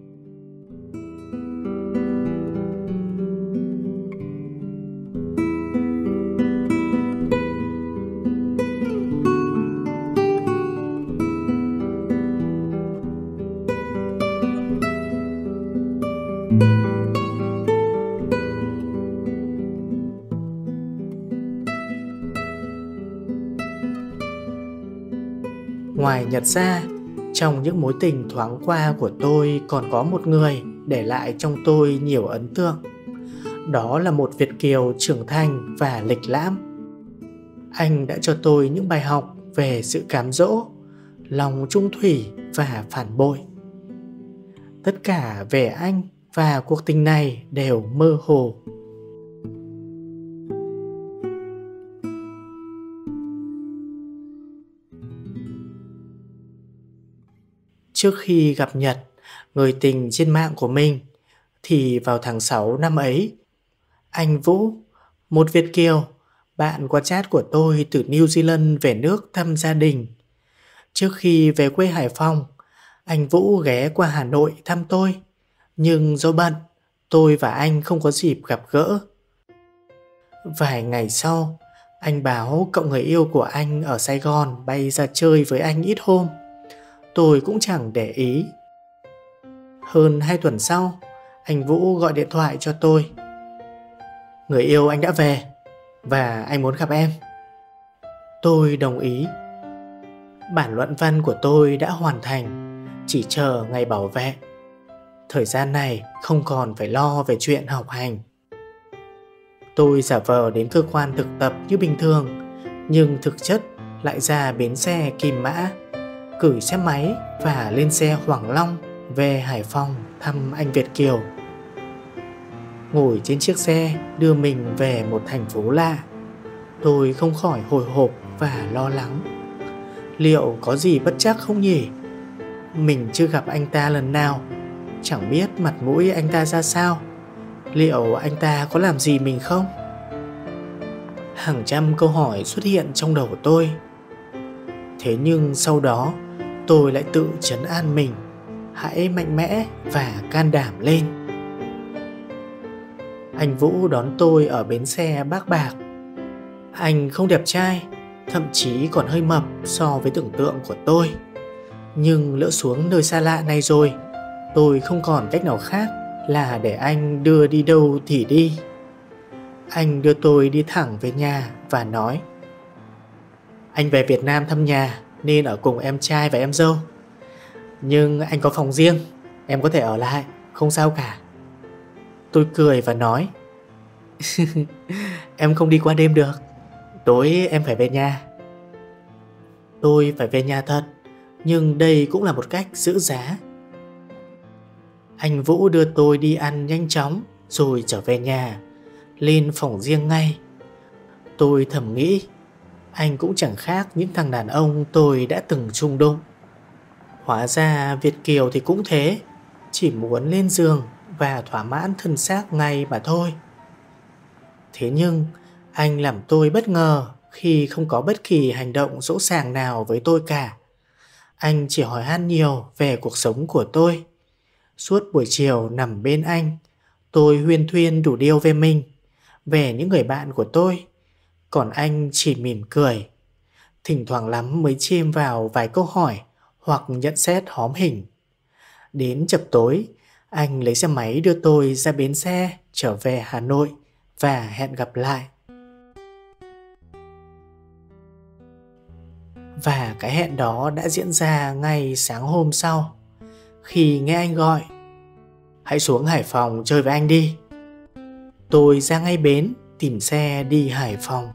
Ngoài Nhật ra, trong những mối tình thoáng qua của tôi còn có một người để lại trong tôi nhiều ấn tượng. Đó là một Việt kiều trưởng thành và lịch lãm. Anh đã cho tôi những bài học về sự cám dỗ, lòng trung thủy và phản bội. Tất cả về anh và cuộc tình này đều mơ hồ. Trước khi gặp Nhật, người tình trên mạng của mình, thì vào tháng 6 năm ấy, anh Vũ, một Việt kiều, bạn qua chat của tôi từ New Zealand về nước thăm gia đình. Trước khi về quê Hải Phòng, anh Vũ ghé qua Hà Nội thăm tôi, nhưng do bận, tôi và anh không có dịp gặp gỡ. Vài ngày sau, anh báo cậu người yêu của anh ở Sài Gòn bay ra chơi với anh ít hôm. Tôi cũng chẳng để ý. Hơn 2 tuần sau, anh Vũ gọi điện thoại cho tôi. Người yêu anh đã về và anh muốn gặp em. Tôi đồng ý. Bản luận văn của tôi đã hoàn thành, chỉ chờ ngày bảo vệ. Thời gian này không còn phải lo về chuyện học hành. Tôi giả vờ đến cơ quan thực tập như bình thường, nhưng thực chất lại ra bến xe Kim Mã, gửi xe máy và lên xe Hoàng Long về Hải Phòng thăm anh Việt kiều. Ngồi trên chiếc xe đưa mình về một thành phố lạ, tôi không khỏi hồi hộp và lo lắng. Liệu có gì bất trắc không nhỉ? Mình chưa gặp anh ta lần nào, chẳng biết mặt mũi anh ta ra sao. Liệu anh ta có làm gì mình không? Hàng trăm câu hỏi xuất hiện trong đầu tôi. Thế nhưng sau đó tôi lại tự trấn an mình, hãy mạnh mẽ và can đảm lên. Anh Vũ đón tôi ở bến xe Bác Bạc. Anh không đẹp trai, thậm chí còn hơi mập so với tưởng tượng của tôi. Nhưng lỡ xuống nơi xa lạ này rồi, tôi không còn cách nào khác là để anh đưa đi đâu thì đi. Anh đưa tôi đi thẳng về nhà và nói: anh về Việt Nam thăm nhà nên ở cùng em trai và em dâu. Nhưng anh có phòng riêng, em có thể ở lại, không sao cả. Tôi cười và nói: em không đi qua đêm được, tối em phải về nhà. Tôi phải về nhà thật, nhưng đây cũng là một cách giữ giá. Anh Vũ đưa tôi đi ăn nhanh chóng rồi trở về nhà, lên phòng riêng ngay. Tôi thầm nghĩ, anh cũng chẳng khác những thằng đàn ông tôi đã từng chung đụng. Hóa ra Việt kiều thì cũng thế, chỉ muốn lên giường và thỏa mãn thân xác ngay mà thôi. Thế nhưng anh làm tôi bất ngờ khi không có bất kỳ hành động dỗ dàng nào với tôi cả. Anh chỉ hỏi han nhiều về cuộc sống của tôi. Suốt buổi chiều nằm bên anh, tôi huyên thuyên đủ điều về mình, về những người bạn của tôi. Còn anh chỉ mỉm cười, thỉnh thoảng lắm mới chêm vào vài câu hỏi hoặc nhận xét hóm hỉnh. Đến chập tối, anh lấy xe máy đưa tôi ra bến xe trở về Hà Nội và hẹn gặp lại. Và cái hẹn đó đã diễn ra ngay sáng hôm sau. Khi nghe anh gọi: hãy xuống Hải Phòng chơi với anh đi. Tôi ra ngay bến tìm xe đi Hải Phòng.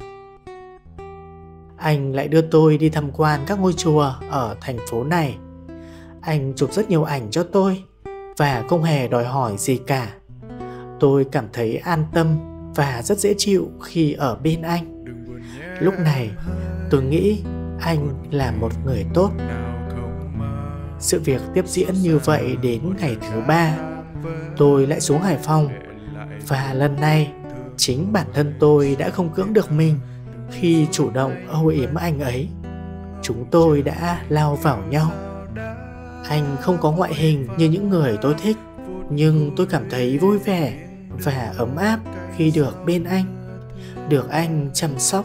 Anh lại đưa tôi đi tham quan các ngôi chùa ở thành phố này. Anh chụp rất nhiều ảnh cho tôi và không hề đòi hỏi gì cả. Tôi cảm thấy an tâm và rất dễ chịu khi ở bên anh. Lúc này tôi nghĩ anh là một người tốt. Sự việc tiếp diễn như vậy đến ngày thứ 3, tôi lại xuống Hải Phòng. Và lần này chính bản thân tôi đã không cưỡng được mình khi chủ động âu yếm anh ấy. Chúng tôi đã lao vào nhau. Anh không có ngoại hình như những người tôi thích, nhưng tôi cảm thấy vui vẻ và ấm áp khi được bên anh, được anh chăm sóc.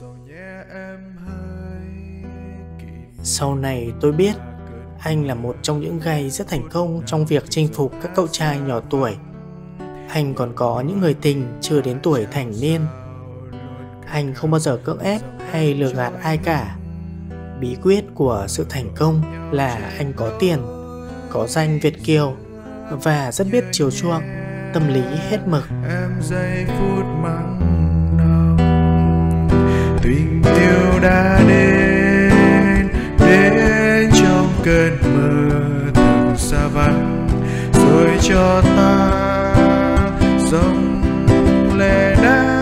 Sau này tôi biết anh là một trong những gay rất thành công trong việc chinh phục các cậu trai nhỏ tuổi. Anh còn có những người tình chưa đến tuổi thành niên. Anh không bao giờ cưỡng ép hay lừa gạt ai cả. Bí quyết của sự thành công là anh có tiền, có danh Việt kiều và rất biết chiều chuộng, tâm lý hết mực. Em giây phút mắng lòng, tình yêu đã đến trong cơn mơ thật xa vắng, rồi cho ta dòng lệ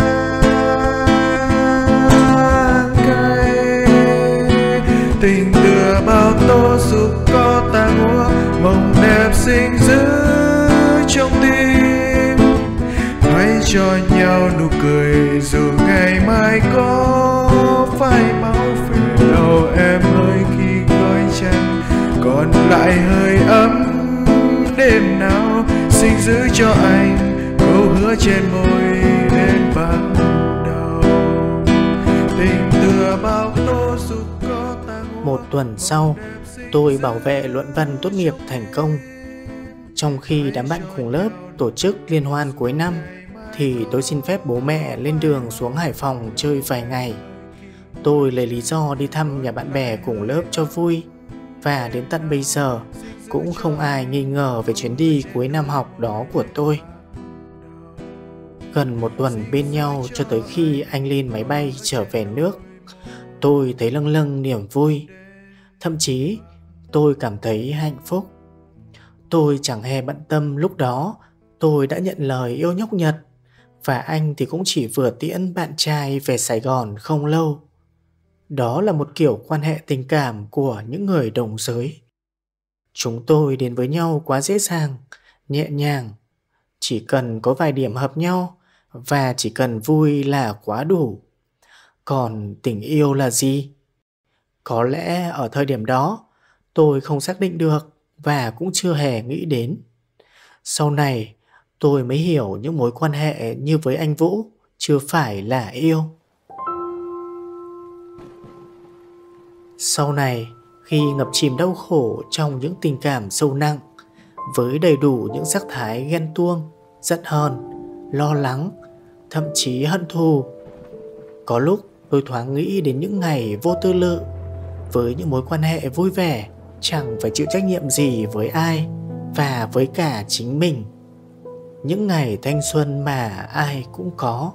đắng cay. Tình tựa bao tố giúp có ta múa mộng đẹp xinh giữ trong tim. Hãy cho nhau nụ cười dù ngày mai có phai máu về đầu em ơi, khi khói trăng còn lại hơi ấm đêm nào. Xin giữ cho anh câu hứa trên môi đến ban đầu. Tình tựa bao tố giúp có ta. Một tuần sau, tôi bảo vệ luận văn tốt nghiệp thành công. Trong khi đám bạn cùng lớp tổ chức liên hoan cuối năm, thì tôi xin phép bố mẹ lên đường xuống Hải Phòng chơi vài ngày. Tôi lấy lý do đi thăm nhà bạn bè cùng lớp cho vui. Và đến tận bây giờ cũng không ai nghi ngờ về chuyến đi cuối năm học đó của tôi. Gần một tuần bên nhau cho tới khi anh lên máy bay trở về nước, tôi thấy lâng lâng niềm vui. Thậm chí tôi cảm thấy hạnh phúc. Tôi chẳng hề bận tâm lúc đó tôi đã nhận lời yêu nhóc Nhật, và anh thì cũng chỉ vừa tiễn bạn trai về Sài Gòn không lâu. Đó là một kiểu quan hệ tình cảm của những người đồng giới. Chúng tôi đến với nhau quá dễ dàng, nhẹ nhàng. Chỉ cần có vài điểm hợp nhau và chỉ cần vui là quá đủ. Còn tình yêu là gì? Có lẽ ở thời điểm đó tôi không xác định được và cũng chưa hề nghĩ đến. Sau này tôi mới hiểu những mối quan hệ như với anh Vũ chưa phải là yêu. Sau này, khi ngập chìm đau khổ trong những tình cảm sâu nặng, với đầy đủ những sắc thái ghen tuông, giận hờn, lo lắng, thậm chí hận thù, có lúc tôi thoáng nghĩ đến những ngày vô tư lự, với những mối quan hệ vui vẻ, chẳng phải chịu trách nhiệm gì với ai và với cả chính mình. Những ngày thanh xuân mà ai cũng có.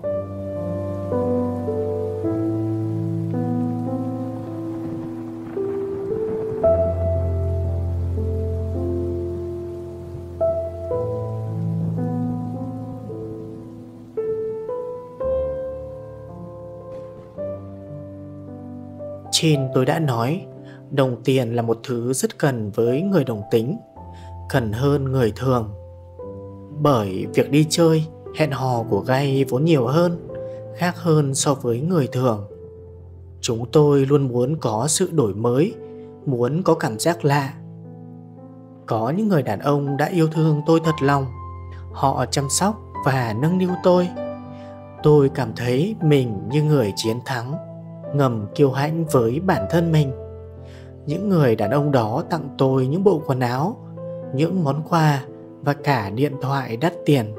Trên tôi đã nói, đồng tiền là một thứ rất cần với người đồng tính, cần hơn người thường. Bởi việc đi chơi, hẹn hò của gay vốn nhiều hơn, khác hơn so với người thường. Chúng tôi luôn muốn có sự đổi mới, muốn có cảm giác lạ. Có những người đàn ông đã yêu thương tôi thật lòng. Họ chăm sóc và nâng niu tôi. Tôi cảm thấy mình như người chiến thắng, ngầm kiêu hãnh với bản thân mình. Những người đàn ông đó tặng tôi những bộ quần áo, những món quà và cả điện thoại đắt tiền.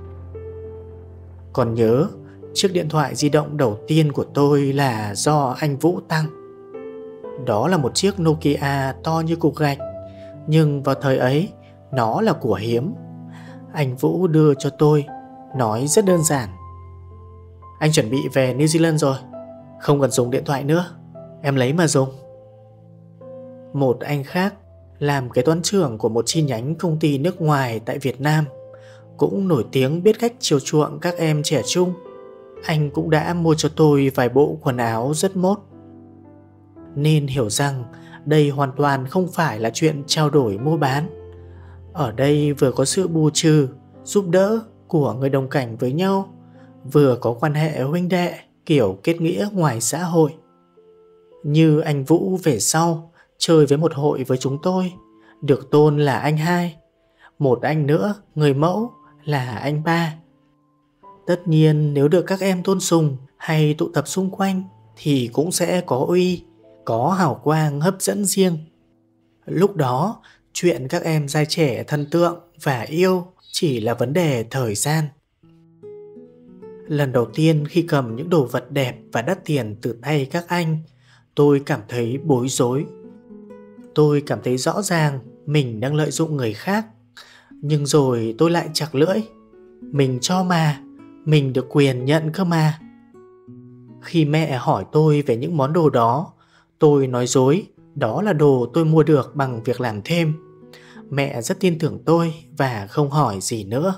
Còn nhớ, chiếc điện thoại di động đầu tiên của tôi là do anh Vũ tặng. Đó là một chiếc Nokia to như cục gạch, nhưng vào thời ấy nó là của hiếm. Anh Vũ đưa cho tôi, nói rất đơn giản: anh chuẩn bị về New Zealand rồi, không cần dùng điện thoại nữa, em lấy mà dùng. Một anh khác làm kế toán trưởng của một chi nhánh công ty nước ngoài tại Việt Nam, cũng nổi tiếng biết cách chiều chuộng các em trẻ trung. anh cũng đã mua cho tôi vài bộ quần áo rất mốt. Nên hiểu rằng đây hoàn toàn không phải là chuyện trao đổi mua bán. Ở đây vừa có sự bù trừ, giúp đỡ của người đồng cảnh với nhau, vừa có quan hệ huynh đệ kiểu kết nghĩa ngoài xã hội. Như anh Vũ về sau chơi với một hội với chúng tôi, được tôn là anh hai. Một anh nữa, người mẫu, là anh ba. Tất nhiên nếu được các em tôn sùng hay tụ tập xung quanh thì cũng sẽ có uy, có hào quang hấp dẫn riêng. Lúc đó, chuyện các em trai trẻ thần tượng và yêu chỉ là vấn đề thời gian. Lần đầu tiên khi cầm những đồ vật đẹp và đắt tiền từ tay các anh, tôi cảm thấy bối rối. Tôi cảm thấy rõ ràng mình đang lợi dụng người khác. Nhưng rồi tôi lại chặt lưỡi. Mình cho mà, mình được quyền nhận cơ mà. Khi mẹ hỏi tôi về những món đồ đó, tôi nói dối đó là đồ tôi mua được bằng việc làm thêm. Mẹ rất tin tưởng tôi và không hỏi gì nữa.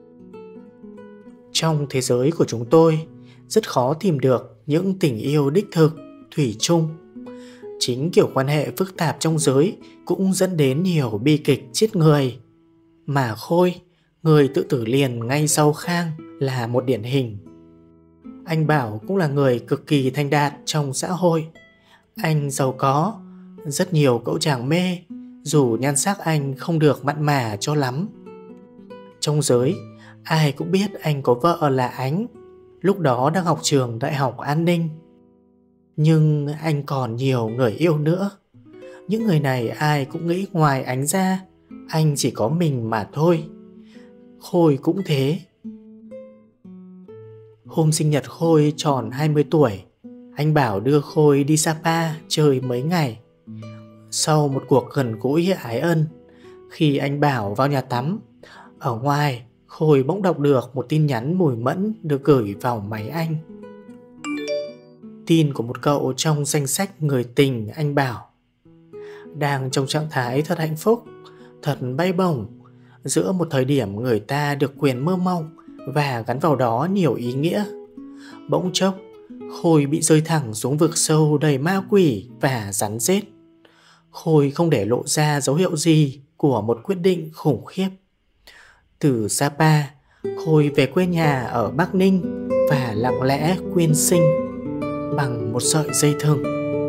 Trong thế giới của chúng tôi, rất khó tìm được những tình yêu đích thực, thủy chung. Chính kiểu quan hệ phức tạp trong giới cũng dẫn đến nhiều bi kịch chết người. Mà Khôi, người tự tử liền ngay sau Khang, là một điển hình. Anh Bảo cũng là người cực kỳ thành đạt trong xã hội. Anh giàu có, rất nhiều cậu chàng mê, dù nhan sắc anh không được mặn mà cho lắm. Trong giới, ai cũng biết anh có vợ là Ánh, lúc đó đang học trường Đại học An Ninh. Nhưng anh còn nhiều người yêu nữa. Những người này ai cũng nghĩ ngoài Ánh ra, anh chỉ có mình mà thôi. Khôi cũng thế. Hôm sinh nhật Khôi tròn 20 tuổi, anh Bảo đưa Khôi đi Sapa chơi mấy ngày. Sau một cuộc gần gũi ái ân, khi anh Bảo vào nhà tắm, ở ngoài Khôi bỗng đọc được một tin nhắn mùi mẫn được gửi vào máy anh. Tin của một cậu trong danh sách người tình anh Bảo. Đang trong trạng thái thật hạnh phúc, thật bay bổng, giữa một thời điểm người ta được quyền mơ mộng và gắn vào đó nhiều ý nghĩa. Bỗng chốc, Khôi bị rơi thẳng xuống vực sâu đầy ma quỷ và rắn rết. Khôi không để lộ ra dấu hiệu gì của một quyết định khủng khiếp. Từ Sapa, Khôi về quê nhà ở Bắc Ninh và lặng lẽ quyên sinh bằng một sợi dây thừng.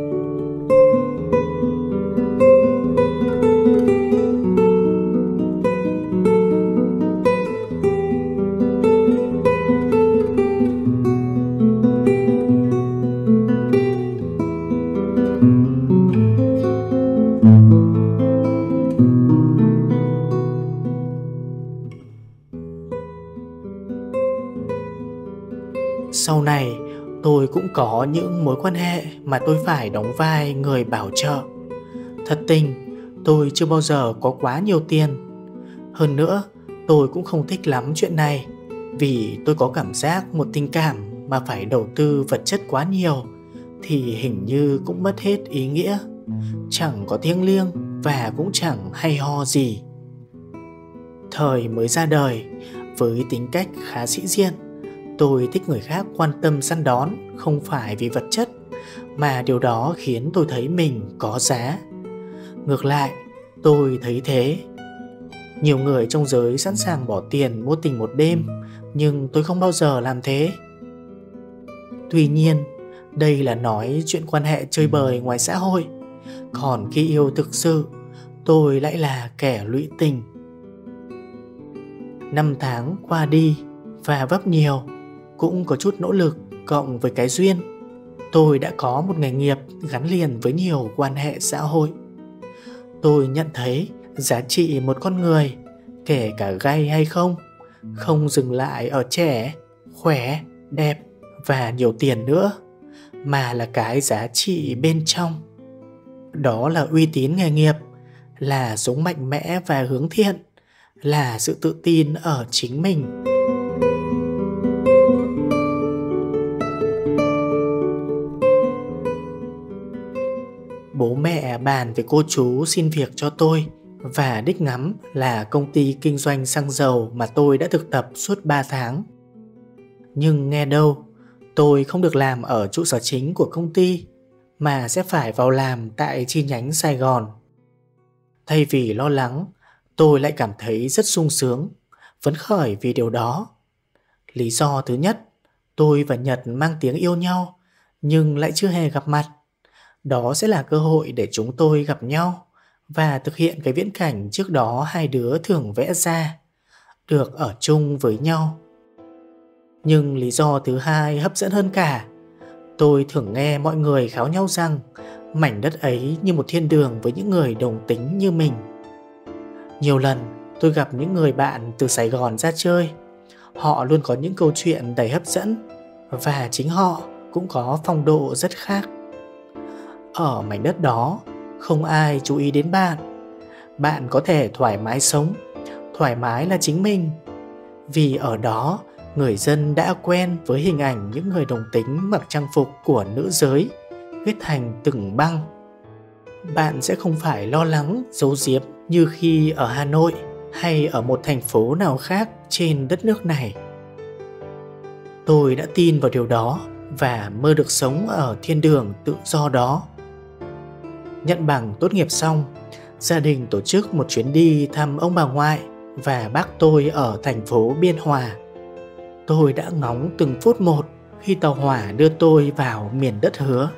Sau này, tôi cũng có những mối quan hệ mà tôi phải đóng vai người bảo trợ. Thật tình, tôi chưa bao giờ có quá nhiều tiền. Hơn nữa, tôi cũng không thích lắm chuyện này, vì tôi có cảm giác một tình cảm mà phải đầu tư vật chất quá nhiều thì hình như cũng mất hết ý nghĩa, chẳng có thiêng liêng và cũng chẳng hay ho gì. Thời mới ra đời, với tính cách khá sĩ diện, tôi thích người khác quan tâm săn đón không phải vì vật chất, mà điều đó khiến tôi thấy mình có giá. Ngược lại, tôi thấy thế. Nhiều người trong giới sẵn sàng bỏ tiền mua tình một đêm, nhưng tôi không bao giờ làm thế. Tuy nhiên, đây là nói chuyện quan hệ chơi bời ngoài xã hội. Còn khi yêu thực sự, tôi lại là kẻ lụy tình. 5 tháng qua đi và vấp nhiều, cũng có chút nỗ lực cộng với cái duyên, tôi đã có một nghề nghiệp gắn liền với nhiều quan hệ xã hội. Tôi nhận thấy giá trị một con người, kể cả gay hay không dừng lại ở trẻ, khỏe, đẹp và nhiều tiền nữa, mà là cái giá trị bên trong. Đó là uy tín nghề nghiệp, là sống mạnh mẽ và hướng thiện, là sự tự tin ở chính mình. Bố mẹ bàn với cô chú xin việc cho tôi, và đích ngắm là công ty kinh doanh xăng dầu mà tôi đã thực tập suốt 3 tháng. Nhưng nghe đâu, Tôi không được làm ở trụ sở chính của công ty mà sẽ phải vào làm tại chi nhánh Sài Gòn. Thay vì lo lắng, tôi lại cảm thấy rất sung sướng, phấn khởi vì điều đó. Lý do thứ nhất, tôi và Nhật mang tiếng yêu nhau nhưng lại chưa hề gặp mặt. Đó sẽ là cơ hội để chúng tôi gặp nhau và thực hiện cái viễn cảnh trước đó hai đứa thường vẽ ra, được ở chung với nhau. Nhưng lý do thứ hai hấp dẫn hơn cả. Tôi thường nghe mọi người kháo nhau rằng mảnh đất ấy như một thiên đường với những người đồng tính như mình. Nhiều lần tôi gặp những người bạn từ Sài Gòn ra chơi. Họ luôn có những câu chuyện đầy hấp dẫn và chính họ cũng có phong độ rất khác. Ở mảnh đất đó, không ai chú ý đến bạn. Bạn có thể thoải mái sống, thoải mái là chính mình. Vì ở đó, người dân đã quen với hình ảnh những người đồng tính mặc trang phục của nữ giới, viết thành từng băng. Bạn sẽ không phải lo lắng, giấu giếm như khi ở Hà Nội hay ở một thành phố nào khác trên đất nước này. Tôi đã tin vào điều đó và mơ được sống ở thiên đường tự do đó. Nhận bằng tốt nghiệp xong, gia đình tổ chức một chuyến đi thăm ông bà ngoại và bác tôi ở thành phố Biên Hòa. Tôi đã ngóng từng phút một khi tàu hỏa đưa tôi vào miền đất hứa.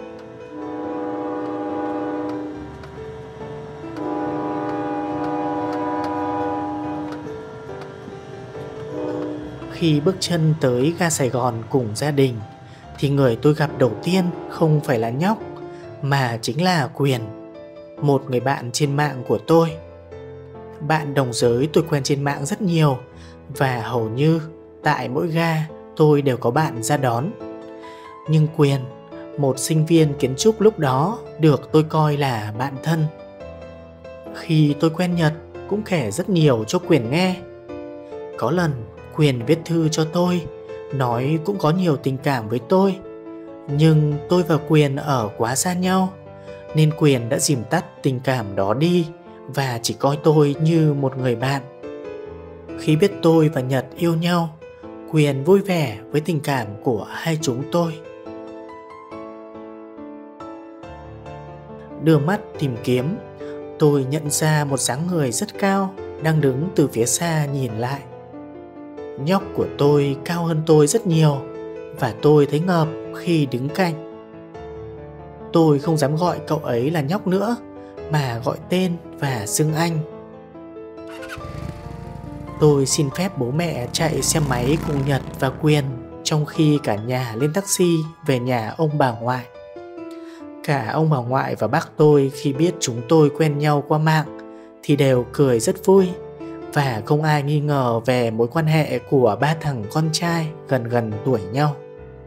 Khi bước chân tới ga Sài Gòn cùng gia đình thì người tôi gặp đầu tiên không phải là Nhóc mà chính là Quyền, một người bạn trên mạng của tôi. Bạn đồng giới tôi quen trên mạng rất nhiều và hầu như tại mỗi ga tôi đều có bạn ra đón. Nhưng Quyền, một sinh viên kiến trúc lúc đó, được tôi coi là bạn thân. Khi tôi quen Nhật cũng kể rất nhiều cho Quyền nghe. Có lần Quyền viết thư cho tôi, nói cũng có nhiều tình cảm với tôi. Nhưng tôi và Quyền ở quá xa nhau, nên Quyền đã dìm tắt tình cảm đó đi và chỉ coi tôi như một người bạn. Khi biết tôi và Nhật yêu nhau, Quyền vui vẻ với tình cảm của hai chúng tôi. Đưa mắt tìm kiếm, tôi nhận ra một dáng người rất cao đang đứng từ phía xa nhìn lại. Nhóc của tôi cao hơn tôi rất nhiều và tôi thấy ngợp khi đứng cạnh. Tôi không dám gọi cậu ấy là Nhóc nữa mà gọi tên và xưng anh. Tôi xin phép bố mẹ chạy xe máy cùng Nhật và Quyền trong khi cả nhà lên taxi về nhà ông bà ngoại. Cả ông bà ngoại và bác tôi khi biết chúng tôi quen nhau qua mạng thì đều cười rất vui và không ai nghi ngờ về mối quan hệ của ba thằng con trai gần tuổi nhau.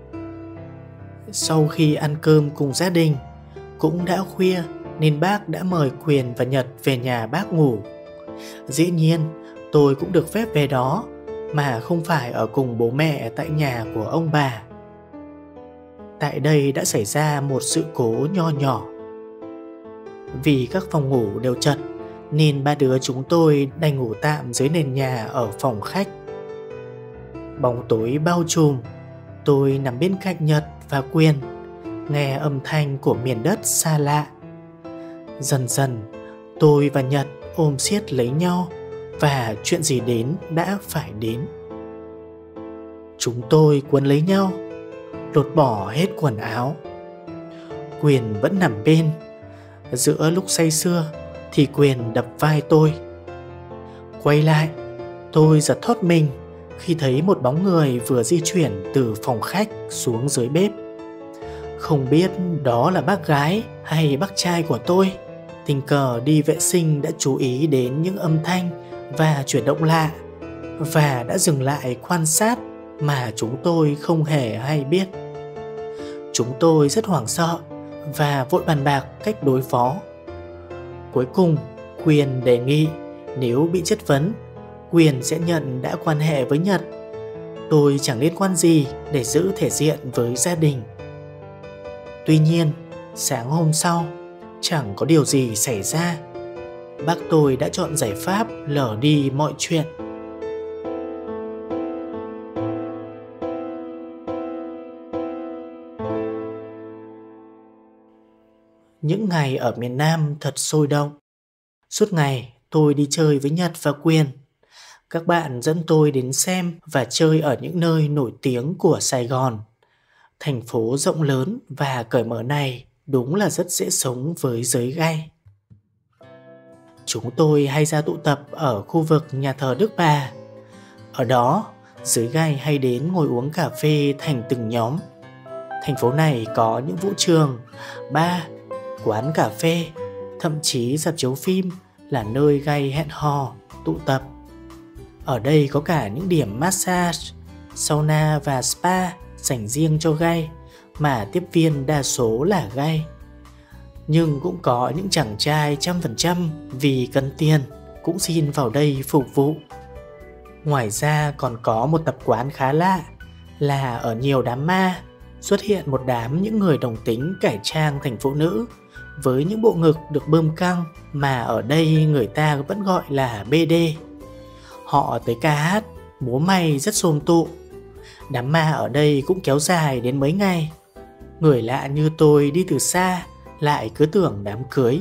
Sau khi ăn cơm cùng gia đình, cũng đã khuya nên bác đã mời Quyền và Nhật về nhà bác ngủ. Dĩ nhiên tôi cũng được phép về đó mà không phải ở cùng bố mẹ tại nhà của ông bà. Tại đây đã xảy ra một sự cố nho nhỏ. Vì các phòng ngủ đều chật nên ba đứa chúng tôi đành ngủ tạm dưới nền nhà ở phòng khách. Bóng tối bao trùm, tôi nằm bên cạnh Nhật và Quyền, nghe âm thanh của miền đất xa lạ. Dần dần tôi và Nhật ôm siết lấy nhau và chuyện gì đến đã phải đến. Chúng tôi quấn lấy nhau, lột bỏ hết quần áo. Quyền vẫn nằm bên. Giữa lúc say sưa thì Quyền đập vai tôi. Quay lại, tôi giật thót mình khi thấy một bóng người vừa di chuyển từ phòng khách xuống dưới bếp. Không biết đó là bác gái hay bác trai của tôi, tình cờ đi vệ sinh đã chú ý đến những âm thanh và chuyển động lạ và đã dừng lại quan sát mà chúng tôi không hề hay biết. Chúng tôi rất hoảng sợ và vội bàn bạc cách đối phó. Cuối cùng, Quyền đề nghị nếu bị chất vấn, Quyền sẽ nhận đã quan hệ với Nhật. Tôi chẳng liên quan gì để giữ thể diện với gia đình. Tuy nhiên, sáng hôm sau, chẳng có điều gì xảy ra. Bác tôi đã chọn giải pháp lờ đi mọi chuyện. Những ngày ở miền Nam thật sôi động. Suốt ngày tôi đi chơi với Nhật và Quyền. Các bạn dẫn tôi đến xem và chơi ở những nơi nổi tiếng của Sài Gòn. Thành phố rộng lớn và cởi mở này đúng là rất dễ sống với giới gay. Chúng tôi hay ra tụ tập ở khu vực nhà thờ Đức Bà. Ở đó, giới gay hay đến ngồi uống cà phê thành từng nhóm. Thành phố này có những vũ trường, bar, quán cà phê, thậm chí rạp chiếu phim là nơi gay hẹn hò, tụ tập. Ở đây có cả những điểm massage, sauna và spa dành riêng cho gay mà tiếp viên đa số là gay. Nhưng cũng có những chàng trai 100% vì cần tiền cũng xin vào đây phục vụ. Ngoài ra còn có một tập quán khá lạ là ở nhiều đám ma xuất hiện một đám những người đồng tính cải trang thành phụ nữ với những bộ ngực được bơm căng mà ở đây người ta vẫn gọi là BD. Họ tới ca hát, múa may rất xôm tụ. Đám ma ở đây cũng kéo dài đến mấy ngày. Người lạ như tôi đi từ xa lại cứ tưởng đám cưới.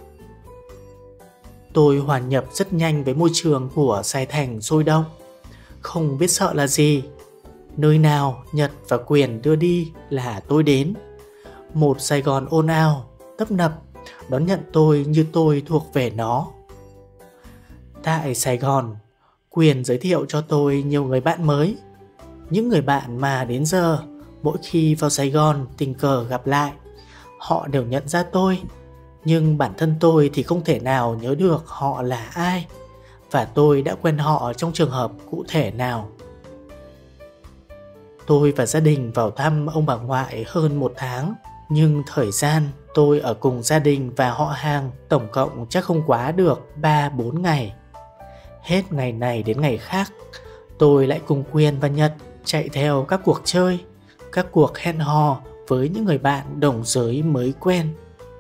Tôi hòa nhập rất nhanh với môi trường của Sài Thành sôi động, không biết sợ là gì. Nơi nào Nhật và Quyền đưa đi là tôi đến. Một Sài Gòn ồn ào, tấp nập, đón nhận tôi như tôi thuộc về nó. Tại Sài Gòn, Quyền giới thiệu cho tôi nhiều người bạn mới. Những người bạn mà đến giờ, mỗi khi vào Sài Gòn tình cờ gặp lại, họ đều nhận ra tôi. Nhưng bản thân tôi thì không thể nào nhớ được họ là ai, và tôi đã quen họ trong trường hợp cụ thể nào. Tôi và gia đình vào thăm ông bà ngoại hơn 1 tháng, nhưng thời gian tôi ở cùng gia đình và họ hàng tổng cộng chắc không quá được 3-4 ngày. Hết ngày này đến ngày khác, tôi lại cùng Quyền và Nhật chạy theo các cuộc chơi, các cuộc hẹn hò với những người bạn đồng giới mới quen.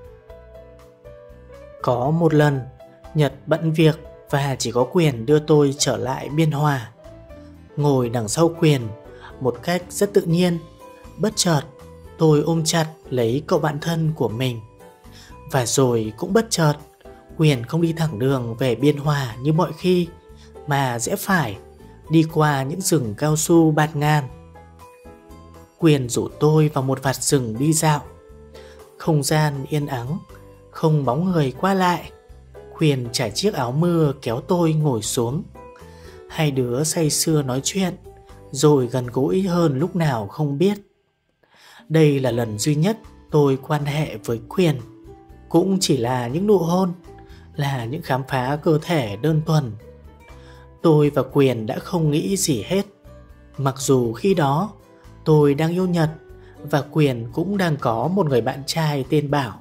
Có một lần, Nhật bận việc và chỉ có Quyền đưa tôi trở lại Biên Hòa. Ngồi đằng sau Quyền, một cách rất tự nhiên, bất chợt tôi ôm chặt lấy cậu bạn thân của mình. Và rồi cũng bất chợt, Quyền không đi thẳng đường về Biên Hòa như mọi khi, mà rẽ phải, đi qua những rừng cao su bạt ngàn. Quyền rủ tôi vào một vạt rừng đi dạo. Không gian yên ắng, không bóng người qua lại. Quyền trải chiếc áo mưa kéo tôi ngồi xuống. Hai đứa say sưa nói chuyện, rồi gần gũi hơn lúc nào không biết. Đây là lần duy nhất tôi quan hệ với Quyền. Cũng chỉ là những nụ hôn, là những khám phá cơ thể đơn thuần. Tôi và Quyền đã không nghĩ gì hết. Mặc dù khi đó tôi đang yêu Nhật và Quyền cũng đang có một người bạn trai tên Bảo.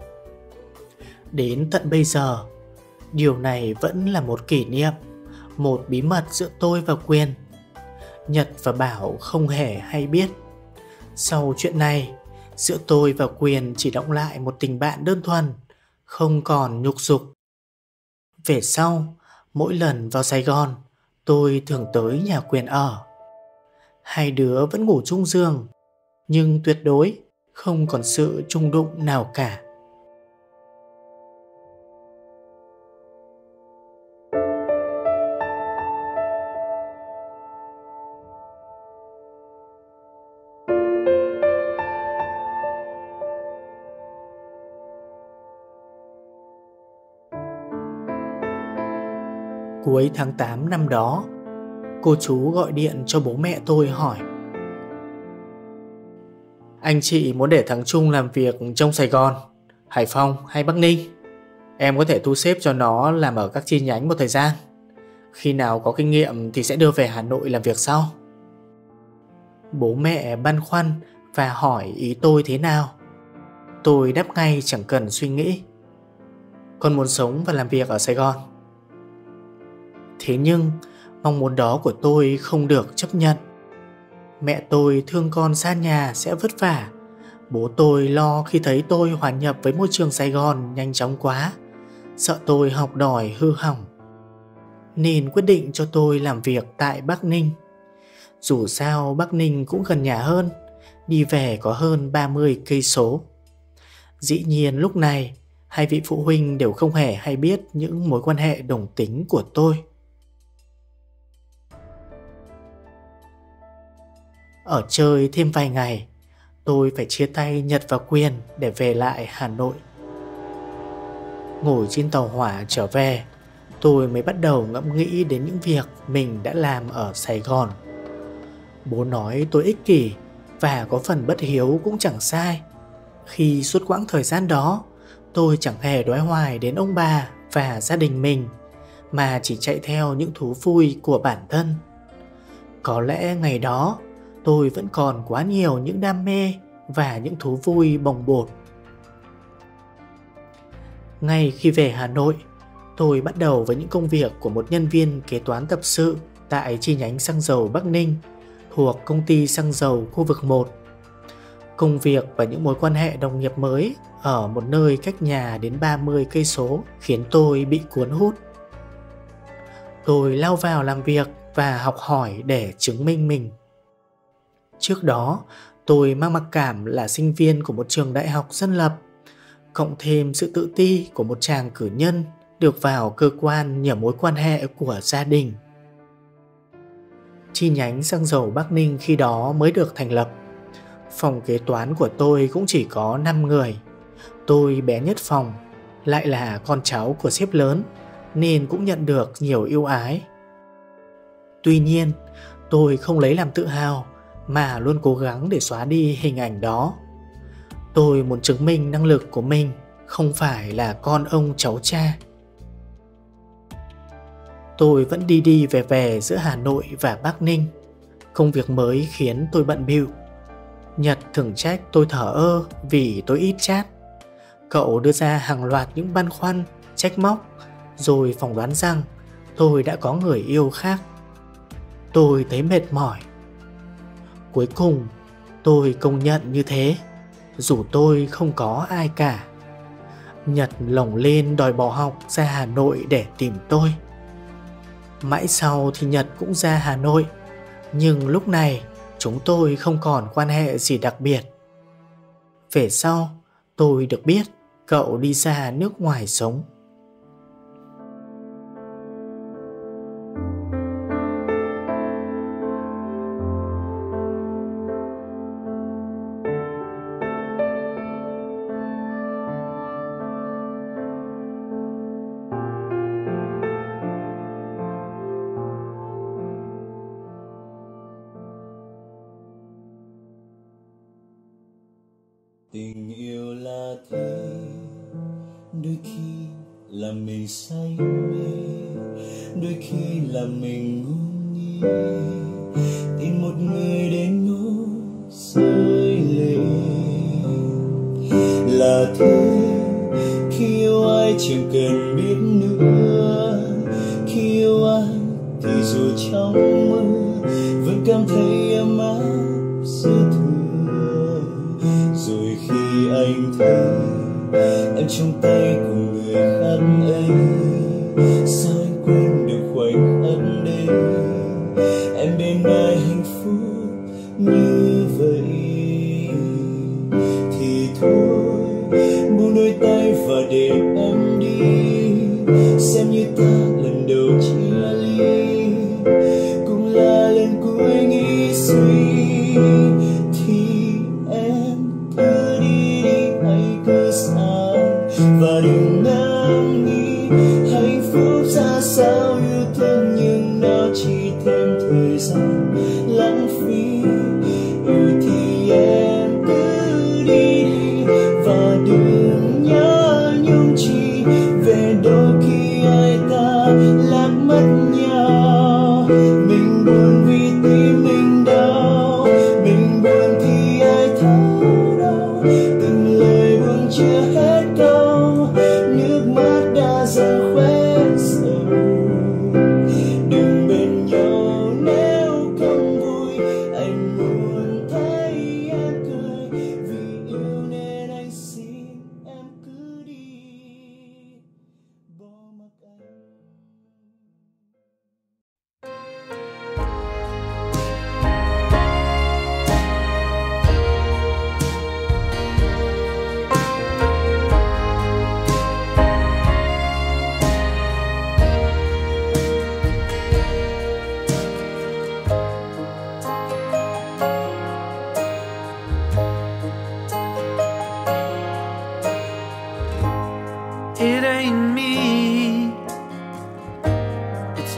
Đến tận bây giờ, điều này vẫn là một kỷ niệm, một bí mật giữa tôi và Quyền. Nhật và Bảo không hề hay biết. Sau chuyện này, giữa tôi và Quyền chỉ đọng lại một tình bạn đơn thuần, không còn nhục dục. Về sau, mỗi lần vào Sài Gòn, tôi thường tới nhà Quyền ở. Hai đứa vẫn ngủ chung giường, nhưng tuyệt đối không còn sự chung đụng nào cả. Cuối tháng 8 năm đó, cô chú gọi điện cho bố mẹ tôi hỏi: anh chị muốn để thằng Trung làm việc trong Sài Gòn, Hải Phòng hay Bắc Ninh? Em có thể thu xếp cho nó làm ở các chi nhánh một thời gian. Khi nào có kinh nghiệm thì sẽ đưa về Hà Nội làm việc sau. Bố mẹ băn khoăn và hỏi ý tôi thế nào. Tôi đáp ngay chẳng cần suy nghĩ: con muốn sống và làm việc ở Sài Gòn. Thế nhưng mong muốn đó của tôi không được chấp nhận. Mẹ tôi thương con xa nhà sẽ vất vả. Bố tôi lo khi thấy tôi hòa nhập với môi trường Sài Gòn nhanh chóng quá, sợ tôi học đòi hư hỏng, nên quyết định cho tôi làm việc tại Bắc Ninh. Dù sao Bắc Ninh cũng gần nhà hơn, đi về có hơn 30 cây số. Dĩ nhiên lúc này hai vị phụ huynh đều không hề hay biết những mối quan hệ đồng tính của tôi. Ở chơi thêm vài ngày, tôi phải chia tay Nhật và Quyền để về lại Hà Nội. Ngồi trên tàu hỏa trở về, tôi mới bắt đầu ngẫm nghĩ đến những việc mình đã làm ở Sài Gòn. Bố nói tôi ích kỷ và có phần bất hiếu cũng chẳng sai, khi suốt quãng thời gian đó tôi chẳng hề đoái hoài đến ông bà và gia đình mình, mà chỉ chạy theo những thú vui của bản thân. Có lẽ ngày đó tôi vẫn còn quá nhiều những đam mê và những thú vui bồng bột. Ngay khi về Hà Nội, tôi bắt đầu với những công việc của một nhân viên kế toán tập sự tại chi nhánh xăng dầu Bắc Ninh thuộc công ty xăng dầu khu vực 1. Công việc và những mối quan hệ đồng nghiệp mới ở một nơi cách nhà đến 30 cây số khiến tôi bị cuốn hút. Tôi lao vào làm việc và học hỏi để chứng minh mình. Trước đó, tôi mang mặc cảm là sinh viên của một trường đại học dân lập, cộng thêm sự tự ti của một chàng cử nhân được vào cơ quan nhờ mối quan hệ của gia đình. Chi nhánh xăng dầu Bắc Ninh khi đó mới được thành lập. Phòng kế toán của tôi cũng chỉ có 5 người. Tôi bé nhất phòng, lại là con cháu của sếp lớn nên cũng nhận được nhiều ưu ái. Tuy nhiên, tôi không lấy làm tự hào mà luôn cố gắng để xóa đi hình ảnh đó. Tôi muốn chứng minh năng lực của mình không phải là con ông cháu cha. Tôi vẫn đi đi về về giữa Hà Nội và Bắc Ninh. Công việc mới khiến tôi bận bịu. Nhật thường trách tôi thờ ơ vì tôi ít chat. Cậu đưa ra hàng loạt những băn khoăn, trách móc, rồi phỏng đoán rằng tôi đã có người yêu khác. Tôi thấy mệt mỏi. Cuối cùng, tôi công nhận như thế, dù tôi không có ai cả. Nhật lồng lên đòi bỏ học ra Hà Nội để tìm tôi. Mãi sau thì Nhật cũng ra Hà Nội, nhưng lúc này chúng tôi không còn quan hệ gì đặc biệt. Về sau, tôi được biết cậu đi ra nước ngoài sống. Tình yêu là thế, đôi khi làm mình say mê, đôi khi làm mình ngu nghi, tìm một người đến nỗi rơi lệ. Là thế, khi yêu ai chẳng cần biết nữa, khi yêu ai thì dù trong mơ vẫn cảm thấy ấm áp dư thừa. Rồi khi anh thấy em trong tay của người khác ấy, sao anh quên được khoảnh khắc đấy, em bên ai hạnh phúc như vậy. Thì thôi buông đôi tay và để em đi, xem như ta lần đầu chia ly, cũng là lần cuối nghĩ suy. Và đừng ngẫm nghĩ hạnh phúc ra sao, yêu thương nhưng nó chỉ thêm thời gian lãng phí. Yêu thì em cứ đi và đừng nhớ nhung chi, về đôi khi ai ta lạc mất nhau. Mình buồn vì tim mình đau, mình buồn thì ai thấu đâu, từng lời buồn chưa hết câu, nước mắt đã dần khóe sầu. Đừng bên nhau nếu không vui, anh muốn thấy em cười, vì yêu nên anh xin em cứ đi, bỏ mặc anh.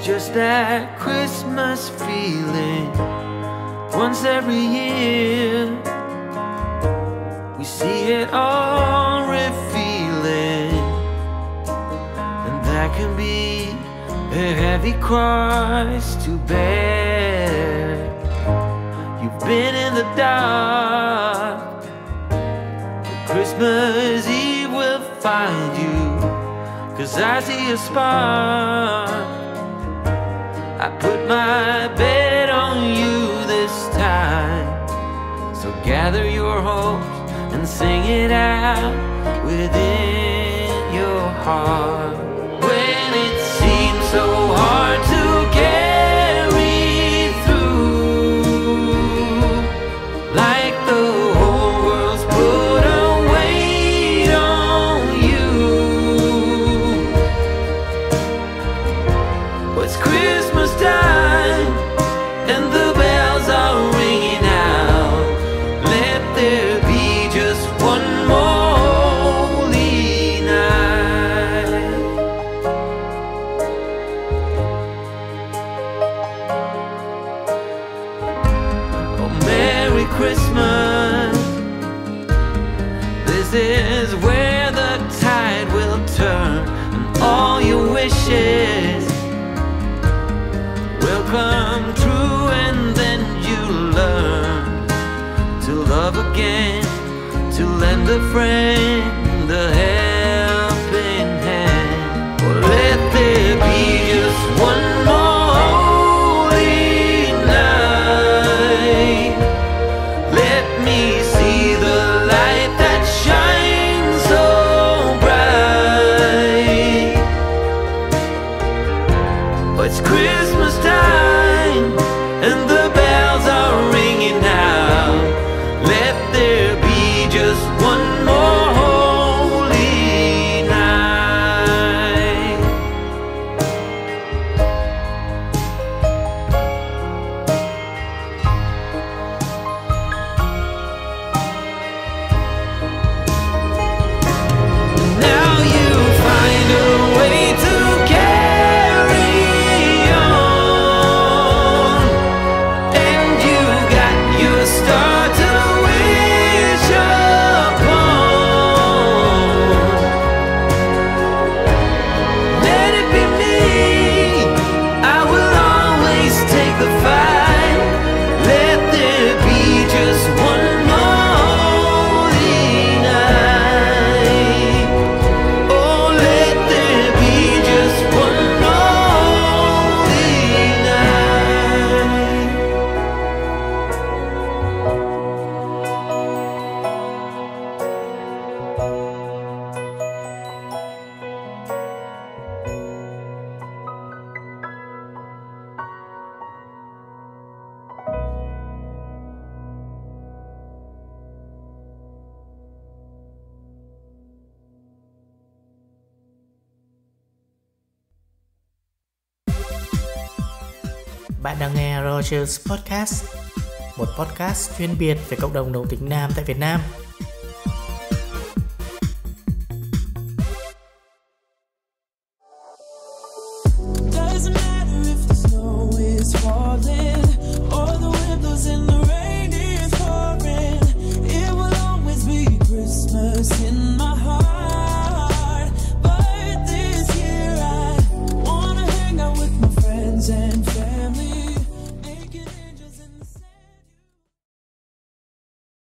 just that Christmas feeling. Once every year we see it all revealing, and that can be a heavy cross to bear. You've been in the dark, but Christmas Eve will find you, 'cause I see a spark. I put my bet on you this time, so gather your hopes and sing it out within your heart. When it seems so hard to carry through, like the whole world's put a weight on you. It's Christmas time and the bells are ringing out. Let there be just one more holy night. Oh, Merry Christmas. This is where the tide will turn, and all your wishes will come true, and then you learn to love again, to lend a friend a helping hand. Well, let there be just one more holy night. Let me see the light that shines so bright. It's Christmas time and the bells are ringing out. Let there be just one more holy night. Now you find a way to carry on, and you got your star to wish upon. Let it be me, I will always take the fight. Let there be just one more holy night. Oh, let there be just one more holy night. Bạn đang nghe Rogers Podcast, một podcast chuyên biệt về cộng đồng đồng tính nam tại Việt Nam.